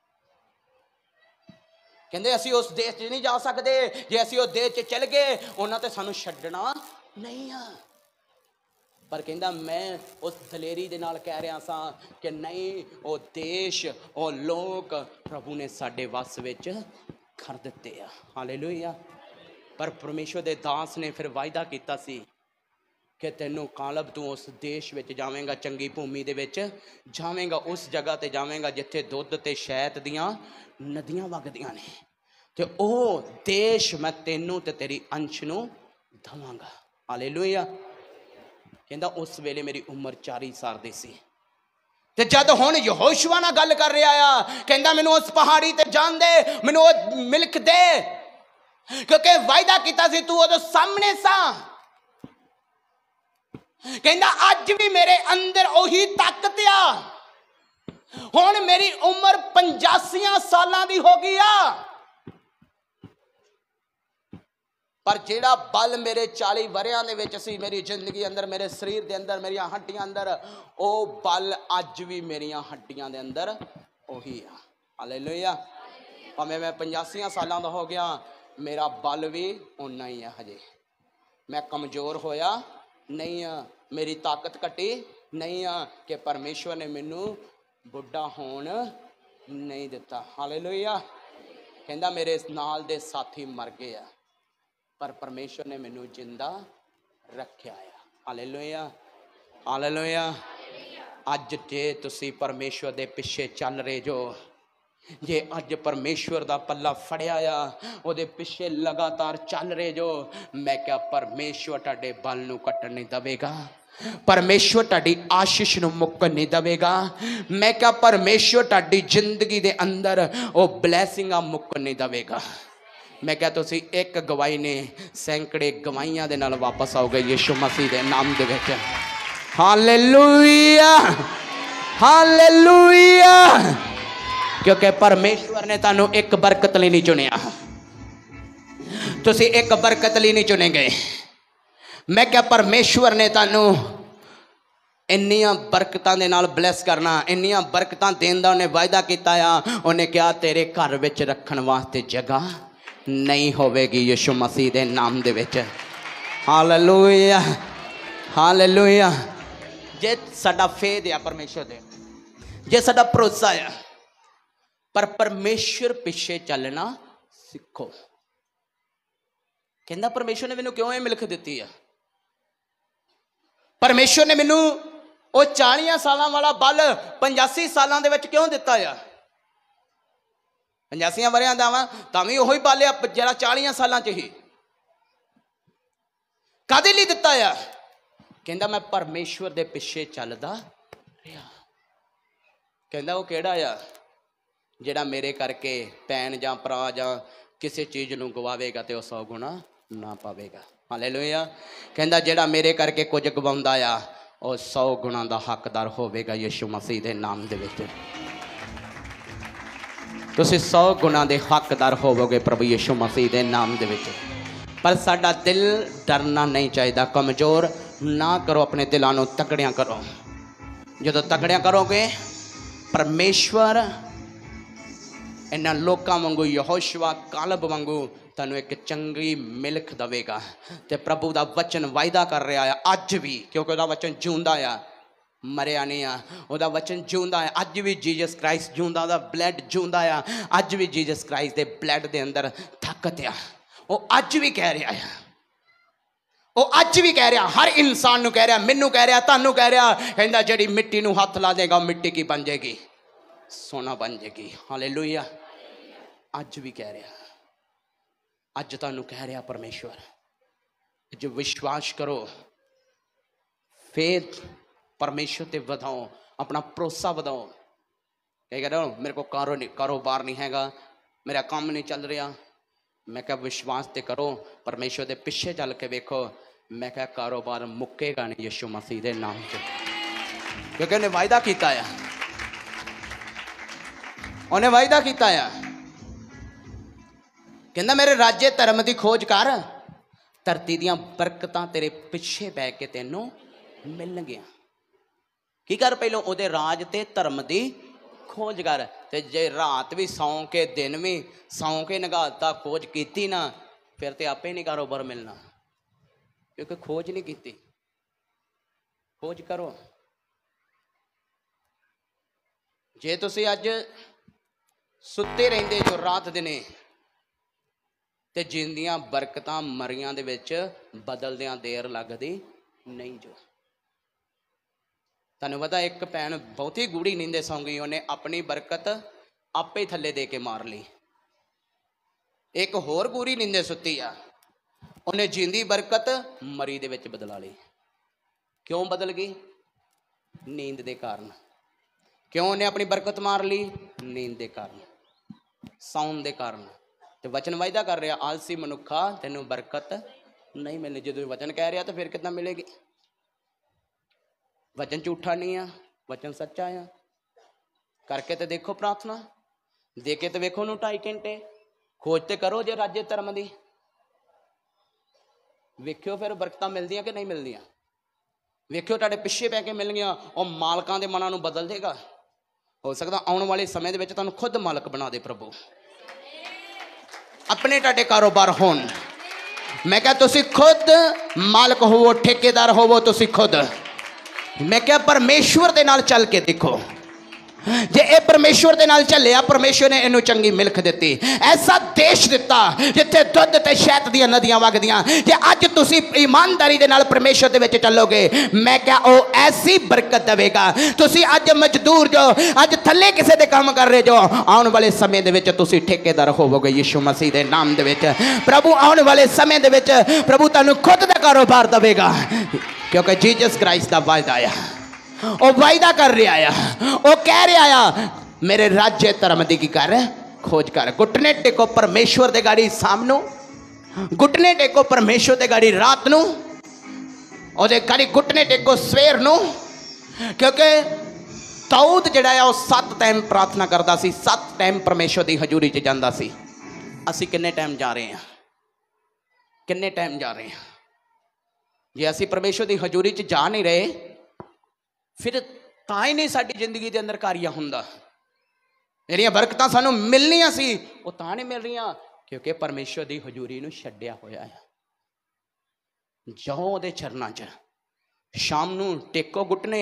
ਕਹਿੰਦੇ ਅਸੀਂ ਉਸ ਦੇਸ਼ 'ਚ ਨਹੀਂ ਜਾ ਸਕਦੇ, ਜੇ ਅਸੀਂ ਉਹ ਦੇਸ਼ 'ਚ ਚਲ ਗਏ ਉਹਨਾਂ ਤੇ ਸਾਨੂੰ ਛੱਡਣਾ ਨਹੀਂ ਆ। ਪਰ ਕਹਿੰਦਾ ਮੈਂ ਉਸ ਦਲੇਰੀ ਦੇ ਨਾਲ ਕਹਿ ਰਿਹਾ ਸਾਂ ਕਿ ਨਹੀਂ, ਉਹ ਦੇਸ਼, ਉਹ ਲੋਕ ਪ੍ਰਭੂ ਨੇ ਸਾਡੇ ਵੱਸ ਵਿੱਚ ਕਰ ਦਿੱਤੇ ਆ। ਹਾਲੇਲੂਇਆ। ਪਰ ਪਰਮੇਸ਼ਵਰ ਦੇ ਦਾਸ ਨੇ ਫਿਰ ਵਾਅਦਾ ਕੀਤਾ ਸੀ ਕਿ ਤੈਨੂੰ ਕਾਲਬ, ਤੂੰ ਉਸ ਦੇਸ਼ ਵਿੱਚ ਜਾਵੇਂਗਾ, ਚੰਗੀ ਭੂਮੀ ਦੇ ਵਿੱਚ ਜਾਵੇਂਗਾ, ਉਸ ਜਗ੍ਹਾ ਤੇ ਜਾਵੇਂਗਾ ਜਿੱਥੇ ਦੁੱਧ ਤੇ ਸ਼ਹਿਦ ਦੀਆਂ ਨਦੀਆਂ ਵਗਦੀਆਂ ਨੇ, ਤੇ ਉਹ ਦੇਸ਼ ਮੈਂ ਤੈਨੂੰ ਤੇ ਤੇਰੀ ਅੰਸ਼ ਨੂੰ ਦਵਾਂਗਾ। ਹਾਲੇਲੂਇਆ। ਕਹਿੰਦਾ ਉਸ ਵੇਲੇ ਮੇਰੀ ਉਮਰ 40 ਸਾਲ ਦੀ ਸੀ। ਤੇ ਜਦ ਹੁਣ ਯਹੋਸ਼ੂਆ ਨਾਲ ਗੱਲ ਕਰ ਰਿਹਾ ਆ, ਕਹਿੰਦਾ ਮੈਨੂੰ ਉਸ ਪਹਾੜੀ ਤੇ ਜਾਣ ਦੇ, ਮੈਨੂੰ ਉਹ ਮਿਲਕ ਦੇ, ਕਿਉਂਕਿ ਵਾਅਦਾ ਕੀਤਾ ਸੀ ਤੂੰ ਉਹਦੇ ਸਾਹਮਣੇ ਸਾਂ। ਕਹਿੰਦਾ ਅੱਜ ਵੀ ਮੇਰੇ ਅੰਦਰ ਉਹੀ ਤਾਕਤ ਆ। ਹੁਣ ਮੇਰੀ ਉਮਰ 85 ਸਾਲਾਂ ਦੀ ਹੋ ਗਈ ਆ, ਪਰ ਜਿਹੜਾ ਬਲ ਮੇਰੇ 40 ਵਰਿਆਂ ਦੇ ਵਿੱਚ ਸੀ, ਮੇਰੀ ਜ਼ਿੰਦਗੀ ਅੰਦਰ, ਮੇਰੇ ਸਰੀਰ ਦੇ ਅੰਦਰ, ਮੇਰੀਆਂ ਹੱਡੀਆਂ ਅੰਦਰ, ਉਹ ਬਲ ਅੱਜ ਵੀ ਮੇਰੀਆਂ ਹੱਡੀਆਂ ਦੇ ਅੰਦਰ ਉਹੀ ਆ। ਹਾਲੇਲੂਇਆ। ਭਾਵੇਂ ਮੈਂ 85 ਸਾਲਾਂ ਦਾ ਹੋ ਗਿਆ, ਮੇਰਾ ਬਲ ਵੀ ਓਨਾ ਹੀ ਆ। ਹਜੇ ਮੈਂ ਕਮਜ਼ੋਰ ਹੋਇਆ ਨਹੀਂ ਆ, ਮੇਰੀ ਤਾਕਤ ਘਟੀ ਨਹੀਂ ਆ, ਕਿ ਪਰਮੇਸ਼ਵਰ ਨੇ ਮੈਨੂੰ ਬੁੱਢਾ ਹੋਣ ਨਹੀਂ ਦਿੱਤਾ। ਹਾਲੇਲੂਇਆ। ਕਹਿੰਦਾ ਮੇਰੇ ਨਾਲ ਦੇ ਸਾਥੀ ਮਰ ਗਏ ਆ, ਪਰ ਪਰਮੇਸ਼ਵਰ ਨੇ ਮੈਨੂੰ ਜਿੰਦਾ ਰੱਖਿਆ ਆ। Hallelujah, hallelujah. ਅੱਜ ਜੇ ਤੁਸੀਂ ਪਰਮੇਸ਼ਵਰ ਦੇ ਪਿੱਛੇ ਚੱਲ ਰਹੇ ਜੋ, ਜੇ ਅੱਜ ਪਰਮੇਸ਼ਵਰ ਦਾ ਪੱਲਾ ਫੜਿਆ ਆ, ਉਹਦੇ ਪਿੱਛੇ ਲਗਾਤਾਰ ਚੱਲ ਰਹੇ ਜੋ, ਮੈਂ ਕਿਹਾ ਪਰਮੇਸ਼ਵਰ ਤੁਹਾਡੇ ਬਲ ਨੂੰ ਕੱਟਣ ਨਹੀਂ ਦੇਵੇਗਾ, ਪਰਮੇਸ਼ਵਰ ਤੁਹਾਡੀ ਆਸ਼ੀਸ਼ ਨੂੰ ਮੁੱਕਣ ਨਹੀਂ ਦੇਵੇਗਾ। ਮੈਂ ਕਿਹਾ ਪਰਮੇਸ਼ਵਰ ਤੁਹਾਡੀ ਜ਼ਿੰਦਗੀ ਦੇ ਅੰਦਰ ਉਹ ਬਲੈਸਿੰਗਾਂ ਮੁੱਕਣ ਨਹੀਂ ਦੇਵੇਗਾ। ਮੈਂ ਕਿਹਾ ਤੁਸੀਂ ਇੱਕ ਗਵਾਹੀ ਨੇ ਸੈਂਕੜੇ ਗਵਾਹੀਆਂ ਦੇ ਨਾਲ ਵਾਪਸ ਆਓਗੇ ਯਿਸੂ ਮਸੀਹ ਦੇ ਨਾਮ ਦੇ ਵਿੱਚ। Hallelujah, hallelujah. ਕਿਉਂਕਿ ਪਰਮੇਸ਼ਵਰ ਨੇ ਤੁਹਾਨੂੰ ਇੱਕ ਬਰਕਤ ਲਈ ਨਹੀਂ ਚੁਣਿਆ, ਤੁਸੀਂ ਇੱਕ ਬਰਕਤ ਲਈ ਨਹੀਂ ਚੁਣੇ ਗਏ। ਮੈਂ ਕਿਹਾ ਪਰਮੇਸ਼ਵਰ ਨੇ ਤੁਹਾਨੂੰ ਇੰਨੀਆਂ ਬਰਕਤਾਂ ਦੇ ਨਾਲ ਬਲੈਸ ਕਰਨਾ, ਇੰਨੀਆਂ ਬਰਕਤਾਂ ਦੇਣ ਦਾ ਉਹਨੇ ਵਾਅਦਾ ਕੀਤਾ ਆ। ਉਹਨੇ ਕਿਹਾ ਤੇਰੇ ਘਰ ਵਿੱਚ ਰੱਖਣ ਵਾਸਤੇ ਜਗ੍ਹਾ ਨਹੀਂ ਹੋਵੇਗੀ ਯਿਸੂ ਮਸੀਹ ਦੇ ਨਾਮ ਦੇ ਵਿੱਚ। Hallelujah, hallelujah. ਜੇ ਸਾਡਾ ਫੇਥ ਆ ਪਰਮੇਸ਼ਵਰ ਦੇ, ਜੇ ਸਾਡਾ ਭਰੋਸਾ ਆ, ਪਰ ਪਰਮੇਸ਼ਵਰ ਪਿੱਛੇ ਚੱਲਣਾ ਸਿੱਖੋ। ਕਹਿੰਦਾ ਪਰਮੇਸ਼ਵਰ ਨੇ ਮੈਨੂੰ ਕਿਉਂ ਇਹ ਮਿਲਕ ਦਿੱਤੀ ਆ, ਪਰਮੇਸ਼ਵਰ ਨੇ ਮੈਨੂੰ ਉਹ 40 ਸਾਲਾਂ ਵਾਲਾ ਬਲ 85 ਸਾਲਾਂ ਦੇ ਵਿੱਚ ਕਿਉਂ ਦਿੱਤਾ ਆ। 85 ਵਰਿਆਂ ਦਾ ਵਾ ਤਾਂ ਵੀ ਉਹੀ ਬਲ ਆ ਜਿਹੜਾ 40 ਸਾਲਾਂ ਚ ਹੀ। ਕਾਹਦੇ ਲਈ ਦਿੱਤਾ ਆ? ਕਹਿੰਦਾ ਮੈਂ ਪਰਮੇਸ਼ਵਰ ਦੇ ਪਿੱਛੇ ਚੱਲਦਾ ਰਿਹਾ। ਕਹਿੰਦਾ ਉਹ ਕਿਹੜਾ ਆ? ਜਿਹੜਾ ਮੇਰੇ ਕਰਕੇ ਭੈਣ ਜਾਂ ਭਰਾ ਜਾਂ ਕਿਸੇ ਚੀਜ਼ ਨੂੰ ਗਵਾਵੇਗਾ ਤੇ ਉਹ 100 ਗੁਣਾ ਨਾ ਪਾਵੇਗਾ। ਹਾਲੇਲੂਇਆ। ਕਹਿੰਦਾ ਜਿਹੜਾ ਮੇਰੇ ਕਰਕੇ ਕੁਝ ਗਵਾਉਂਦਾ ਆ ਉਹ 100 ਗੁਣਾ ਦਾ ਹੱਕਦਾਰ ਹੋਵੇਗਾ ਯਿਸੂ ਮਸੀਹ ਦੇ ਨਾਮ ਦੇ ਵਿੱਚ। ਤੁਸੀਂ 100 ਗੁਣਾ ਦੇ ਹੱਕਦਾਰ ਹੋਵੋਗੇ ਪ੍ਰਭੂ ਯਿਸੂ ਮਸੀਹ ਦੇ ਨਾਮ ਦੇ ਵਿੱਚ। ਪਰ ਸਾਡਾ ਦਿਲ ਡਰਨਾ ਨਹੀਂ ਚਾਹੀਦਾ, ਕਮਜ਼ੋਰ ਨਾ ਕਰੋ, ਆਪਣੇ ਦਿਲਾਂ ਨੂੰ ਤਕੜਿਆਂ ਕਰੋ। ਜਦੋਂ ਤਕੜਿਆਂ ਕਰੋਗੇ ਪਰਮੇਸ਼ਵਰ ਇਹਨਾਂ ਲੋਕਾਂ ਵਾਂਗੂ, ਯਹੋਸ਼ੂਆ ਕਾਲਬ ਵਾਂਗੂ ਤੁਹਾਨੂੰ ਇੱਕ ਚੰਗੀ ਮਿਲਕ ਦੇਵੇਗਾ। ਤੇ ਪ੍ਰਭੂ ਦਾ ਵਚਨ ਵਾਅਦਾ ਕਰ ਰਿਹਾ ਆ ਅੱਜ ਵੀ, ਕਿਉਂਕਿ ਉਹਦਾ ਵਚਨ ਜਿਉਂਦਾ ਆ, ਮਰਿਆ ਨਹੀਂ ਆ। ਉਹਦਾ ਵਚਨ ਜਿਉਂਦਾ ਆ। ਅੱਜ ਵੀ ਜੀਸਸ ਕ੍ਰਾਈਸਟ ਜਿਉਂਦਾ, ਉਹਦਾ ਬਲੱਡ ਜਿਉਂਦਾ ਆ। ਅੱਜ ਵੀ ਜੀਸਸ ਕ੍ਰਾਈਸਟ ਦੇ ਬਲੱਡ ਦੇ ਅੰਦਰ ਤਾਕਤ ਆ। ਉਹ ਅੱਜ ਵੀ ਕਹਿ ਰਿਹਾ ਆ, ਉਹ ਅੱਜ ਵੀ ਕਹਿ ਰਿਹਾ, ਹਰ ਇਨਸਾਨ ਨੂੰ ਕਹਿ ਰਿਹਾ, ਮੈਨੂੰ ਕਹਿ ਰਿਹਾ, ਤੁਹਾਨੂੰ ਕਹਿ ਰਿਹਾ। ਕਹਿੰਦਾ ਜਿਹੜੀ ਮਿੱਟੀ ਨੂੰ ਹੱਥ ਲਾ ਦੇਗਾ ਮਿੱਟੀ ਕੀ ਬਣ ਜਾਏਗੀ? ਸੋਨਾ ਬਣ ਜਾਏਗੀ। ਹਾਲੇਲੂਇਆ। ਅੱਜ ਵੀ ਕਹਿ ਰਿਹਾ, ਅੱਜ ਤੁਹਾਨੂੰ ਕਹਿ ਰਿਹਾ ਪਰਮੇਸ਼ਵਰ, ਜੋ ਵਿਸ਼ਵਾਸ ਕਰੋ, ਫੇਥ ਪਰਮੇਸ਼ਵਰ ਤੇ ਵਧਾਓ, ਆਪਣਾ ਭਰੋਸਾ ਵਧਾਓ। ਕਹੇ ਕਹਿੰਦਾ ਮੇਰੇ ਕੋਲ ਕਾਰੋਬਾਰ ਨਹੀਂ ਹੈਗਾ, ਮੇਰਾ ਕੰਮ ਨਹੀਂ ਚੱਲ ਰਿਹਾ। ਮੈਂ ਕਿਹਾ ਵਿਸ਼ਵਾਸ ਤੇ ਕਰੋ, ਪਰਮੇਸ਼ਵਰ ਦੇ ਪਿੱਛੇ ਚੱਲ ਕੇ ਵੇਖੋ। ਮੈਂ ਕਿਹਾ ਕਾਰੋਬਾਰ ਮੁੱਕੇਗਾ ਨਹੀਂ ਯਿਸੂ ਮਸੀਹ ਦੇ ਨਾਮ 'ਚ, ਕਿਉਂਕਿ ਉਹਨੇ ਵਾਅਦਾ ਕੀਤਾ ਆ, ਉਹਨੇ ਵਾਅਦਾ ਕੀਤਾ ਆ। ਕਹਿੰਦਾ ਮੇਰੇ ਰਾਜੇ ਧਰਮ ਦੀ ਖੋਜ ਕਰ, ਧਰਤੀ ਦੀਆਂ ਬਰਕਤਾਂ ਤੇਰੇ ਪਿੱਛੇ ਬੈ ਕੇ ਤੈਨੂੰ ਮਿਲਣਗੀਆਂ। ਕੀ ਕਰ? ਪਹਿਲਾਂ ਉਹਦੇ ਰਾਜ ਤੇ ਧਰਮ ਦੀ ਖੋਜ ਕਰ। ਤੇ ਜੇ ਰਾਤ ਵੀ ਸੌਂ ਕੇ ਦਿਨ ਵੀ ਸੌਂ ਕੇ ਨਿਗਾਹਤਾ ਖੋਜ ਕੀਤੀ ਨਾ, ਫਿਰ ਤੇ ਆਪੇ ਨਹੀਂ ਕਾਰੋਬਾਰ ਮਿਲਣਾ, ਕਿਉਂਕਿ ਖੋਜ ਨਹੀਂ ਕੀਤੀ। ਖੋਜ ਕਰੋ। ਜੇ ਤੁਸੀਂ ਅੱਜ ਸੁੱਤੇ ਰਹਿੰਦੇ ਜੋ ਰਾਤ ਦਿਨੇ, ਤੇ ਜਿੰਦੀਆਂ ਬਰਕਤਾਂ ਮਰੀਆਂ ਦੇ ਵਿੱਚ ਬਦਲਦਿਆਂ ਦੇਰ ਲੱਗਦੀ ਨਹੀਂ। ਜੋ ਤੁਹਾਨੂੰ ਪਤਾ, ਇੱਕ ਭੈਣ ਬਹੁਤੀ ਗੂੜੀ ਨੀਂਦੇ ਸੌਂ ਗਈ, ਉਹਨੇ ਆਪਣੀ ਬਰਕਤ ਆਪੇ ਥੱਲੇ ਦੇ ਕੇ ਮਾਰ ਲਈ। ਇੱਕ ਹੋਰ ਗੂੜੀ ਨੀਂਦੇ ਸੁੱਤੀ ਆ, ਉਹਨੇ ਜਿੰਦੀ ਬਰਕਤ ਮਰੀ ਦੇ ਵਿੱਚ ਬਦਲਾ ਲਈ। ਕਿਉਂ ਬਦਲ ਗਈ? ਨੀਂਦ ਦੇ ਕਾਰਨ। ਕਿਉਂ ਉਹਨੇ ਆਪਣੀ ਬਰਕਤ ਮਾਰ ਲਈ? ਨੀਂਦ ਦੇ ਕਾਰਨ, ਸੌਣ ਦੇ ਕਾਰਨ। ਤੇ ਵਚਨ ਵਾਅਦਾ ਕਰ ਰਿਹਾ, ਆਲਸੀ ਮਨੁੱਖਾ ਤੈਨੂੰ ਬਰਕਤ ਨਹੀਂ ਮਿਲਣੀ। ਜਦੋਂ ਵਚਨ ਕਹਿ ਰਿਹਾ ਤਾਂ ਫਿਰ ਕਿੱਦਾਂ ਮਿਲੇਗੀ? वचन झूठा नहीं आ, वचन सच्चा आ। करके तो देखो प्रार्थना, दे के तो वेखो उन्होंने 2.5 घंटे, खोज तो करो जे राज्य धर्म की, वेखियो फिर बरकतां मिलदियां कि नहीं मिलदियां। वेखियो तुहाडे पिछे पै के मिल गया, और मालकां दे मनां नूं बदल देगा। हो सकदा आउण वाले समय दे विच तुहानूं खुद मालक बना दे प्रभु, अपने तुहाडे कारोबार होण। मैं क्या तुसीं खुद मालक होवो, ठेकेदार होवो तुसीं खुद। मैं क्या परमेश्वर दे नाल चल के देखो, जे ये परमेश्वर दे नाल चलिया, परमेश्वर ने इनू चंगी मिल्क दी, ऐसा देश दिता जिथे दुध ते शहद दी नदियां वगदियां। जे अज तुसी ईमानदारी दे नाल परमेश्वर दे विच चलोगे, मैं क्या ओ ऐसी बरकत देवेगा। तुसी अज मजदूर जो अज थल्ले किसे दे काम कर रहे जो, आउण वाले समय दे विच तुसी ठेकेदार होवोगे यीशु मसीह दे नाम दे विच। प्रभु आउण वाले समय दे विच प्रभु तुहानूं खुद दा कारोबार देवेगा, क्योंकि जीसस क्राइस्ट दा वायदा आया, वो वायदा कर रहा आया, वो कह रहा आ मेरे राज्य धर्म की कर खोज कर। घुटने टेको परमेश्वर दे गाड़ी शाम नूं, घुटने टेको परमेश्वर दे गाड़ी रात नूं, ओदे गाड़ी घुटने टेको सवेर नूं। क्योंकि दाऊद जिहड़ा है वो 7 टाइम प्रार्थना करता सी, 7 टाइम परमेश्वर की हजूरी च जांदा सी। असीं किन्ने टाइम जा रहे हैं, किन्ने टाइम जा रहे हैं? जे असीं परमेश्वर की हजूरी च जा नहीं रहे, फिर तां ही नहीं साडी जिंदगी के अंदर कार्य हुंदा। ਜਿਹੜੀਆਂ बरकतां सानू मिलनियां सी वो तां नहीं मिल रही, क्योंकि परमेश्वर की हजूरी नूं छड्डिया होया है। जाओ ਉਹਦੇ ਚਰਨਾਂ 'ਚ, शाम नूं टेको घुटने,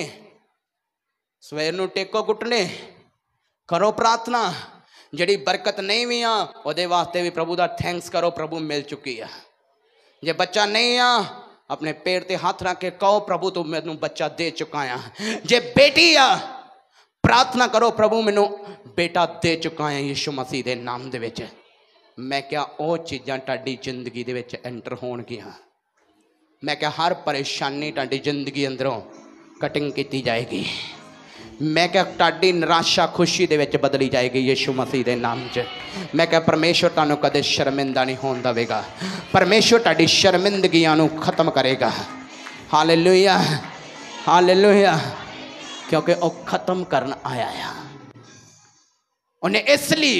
सवेर नूं टेको घुटने, करो प्रार्थना। जिहड़ी बरकत नहीं भी आ ਉਹਦੇ वास्ते भी प्रभु का थैंक्स करो, प्रभु मिल चुकी है। जे बच्चा नहीं आ, अपने पेट ते हाथ रख के कहो प्रभु तू मैनू बच्चा दे चुका है। जे बेटी आ, प्रार्थना करो प्रभु मैनू बेटा दे चुका है यीशु मसीह के नाम दे विच। मैं क्या वो चीज़ां तुहाडी जिंदगी दे विच एंटर होणगियां। मैं क्या हर परेशानी तुहाडी जिंदगी अंदरों कटिंग की जाएगी। मैं क्या तुहाडी निराशा खुशी दे विच बदली जाएगी यीशु मसीह के नाम च। मैं क्या परमेश्वर तुहानूं कदे शर्मिंदा नहीं होण देवेगा, परमेश्वर तुहाडी शर्मिंदगियां नूं खत्म करेगा। हालेलुया, हालेलुया, क्योंकि वह खत्म करन आया है। उन्हें इसलिए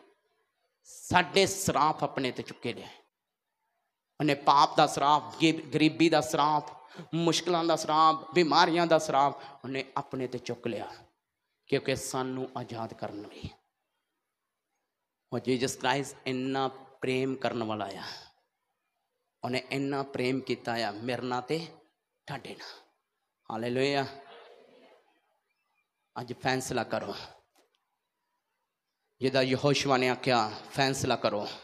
साडे श्राप अपने ते चुके ने। उन्हें पाप का श्राप, गरीबी का श्राप, मुश्किलों का श्राप, बीमारियां का श्राप उन्हें अपने ते चुक लिया, क्योंकि सानू आजाद करने लई। और जीसस क्राइस्ट इन्ना प्रेम करने वाला आ, उन्हें इन्ना प्रेम किया आ मेरे नाल ते तुहाडे नाल। हालेलुया। अज फैसला करो, जिदा यहोशुआ ने आख्या फैसला करो।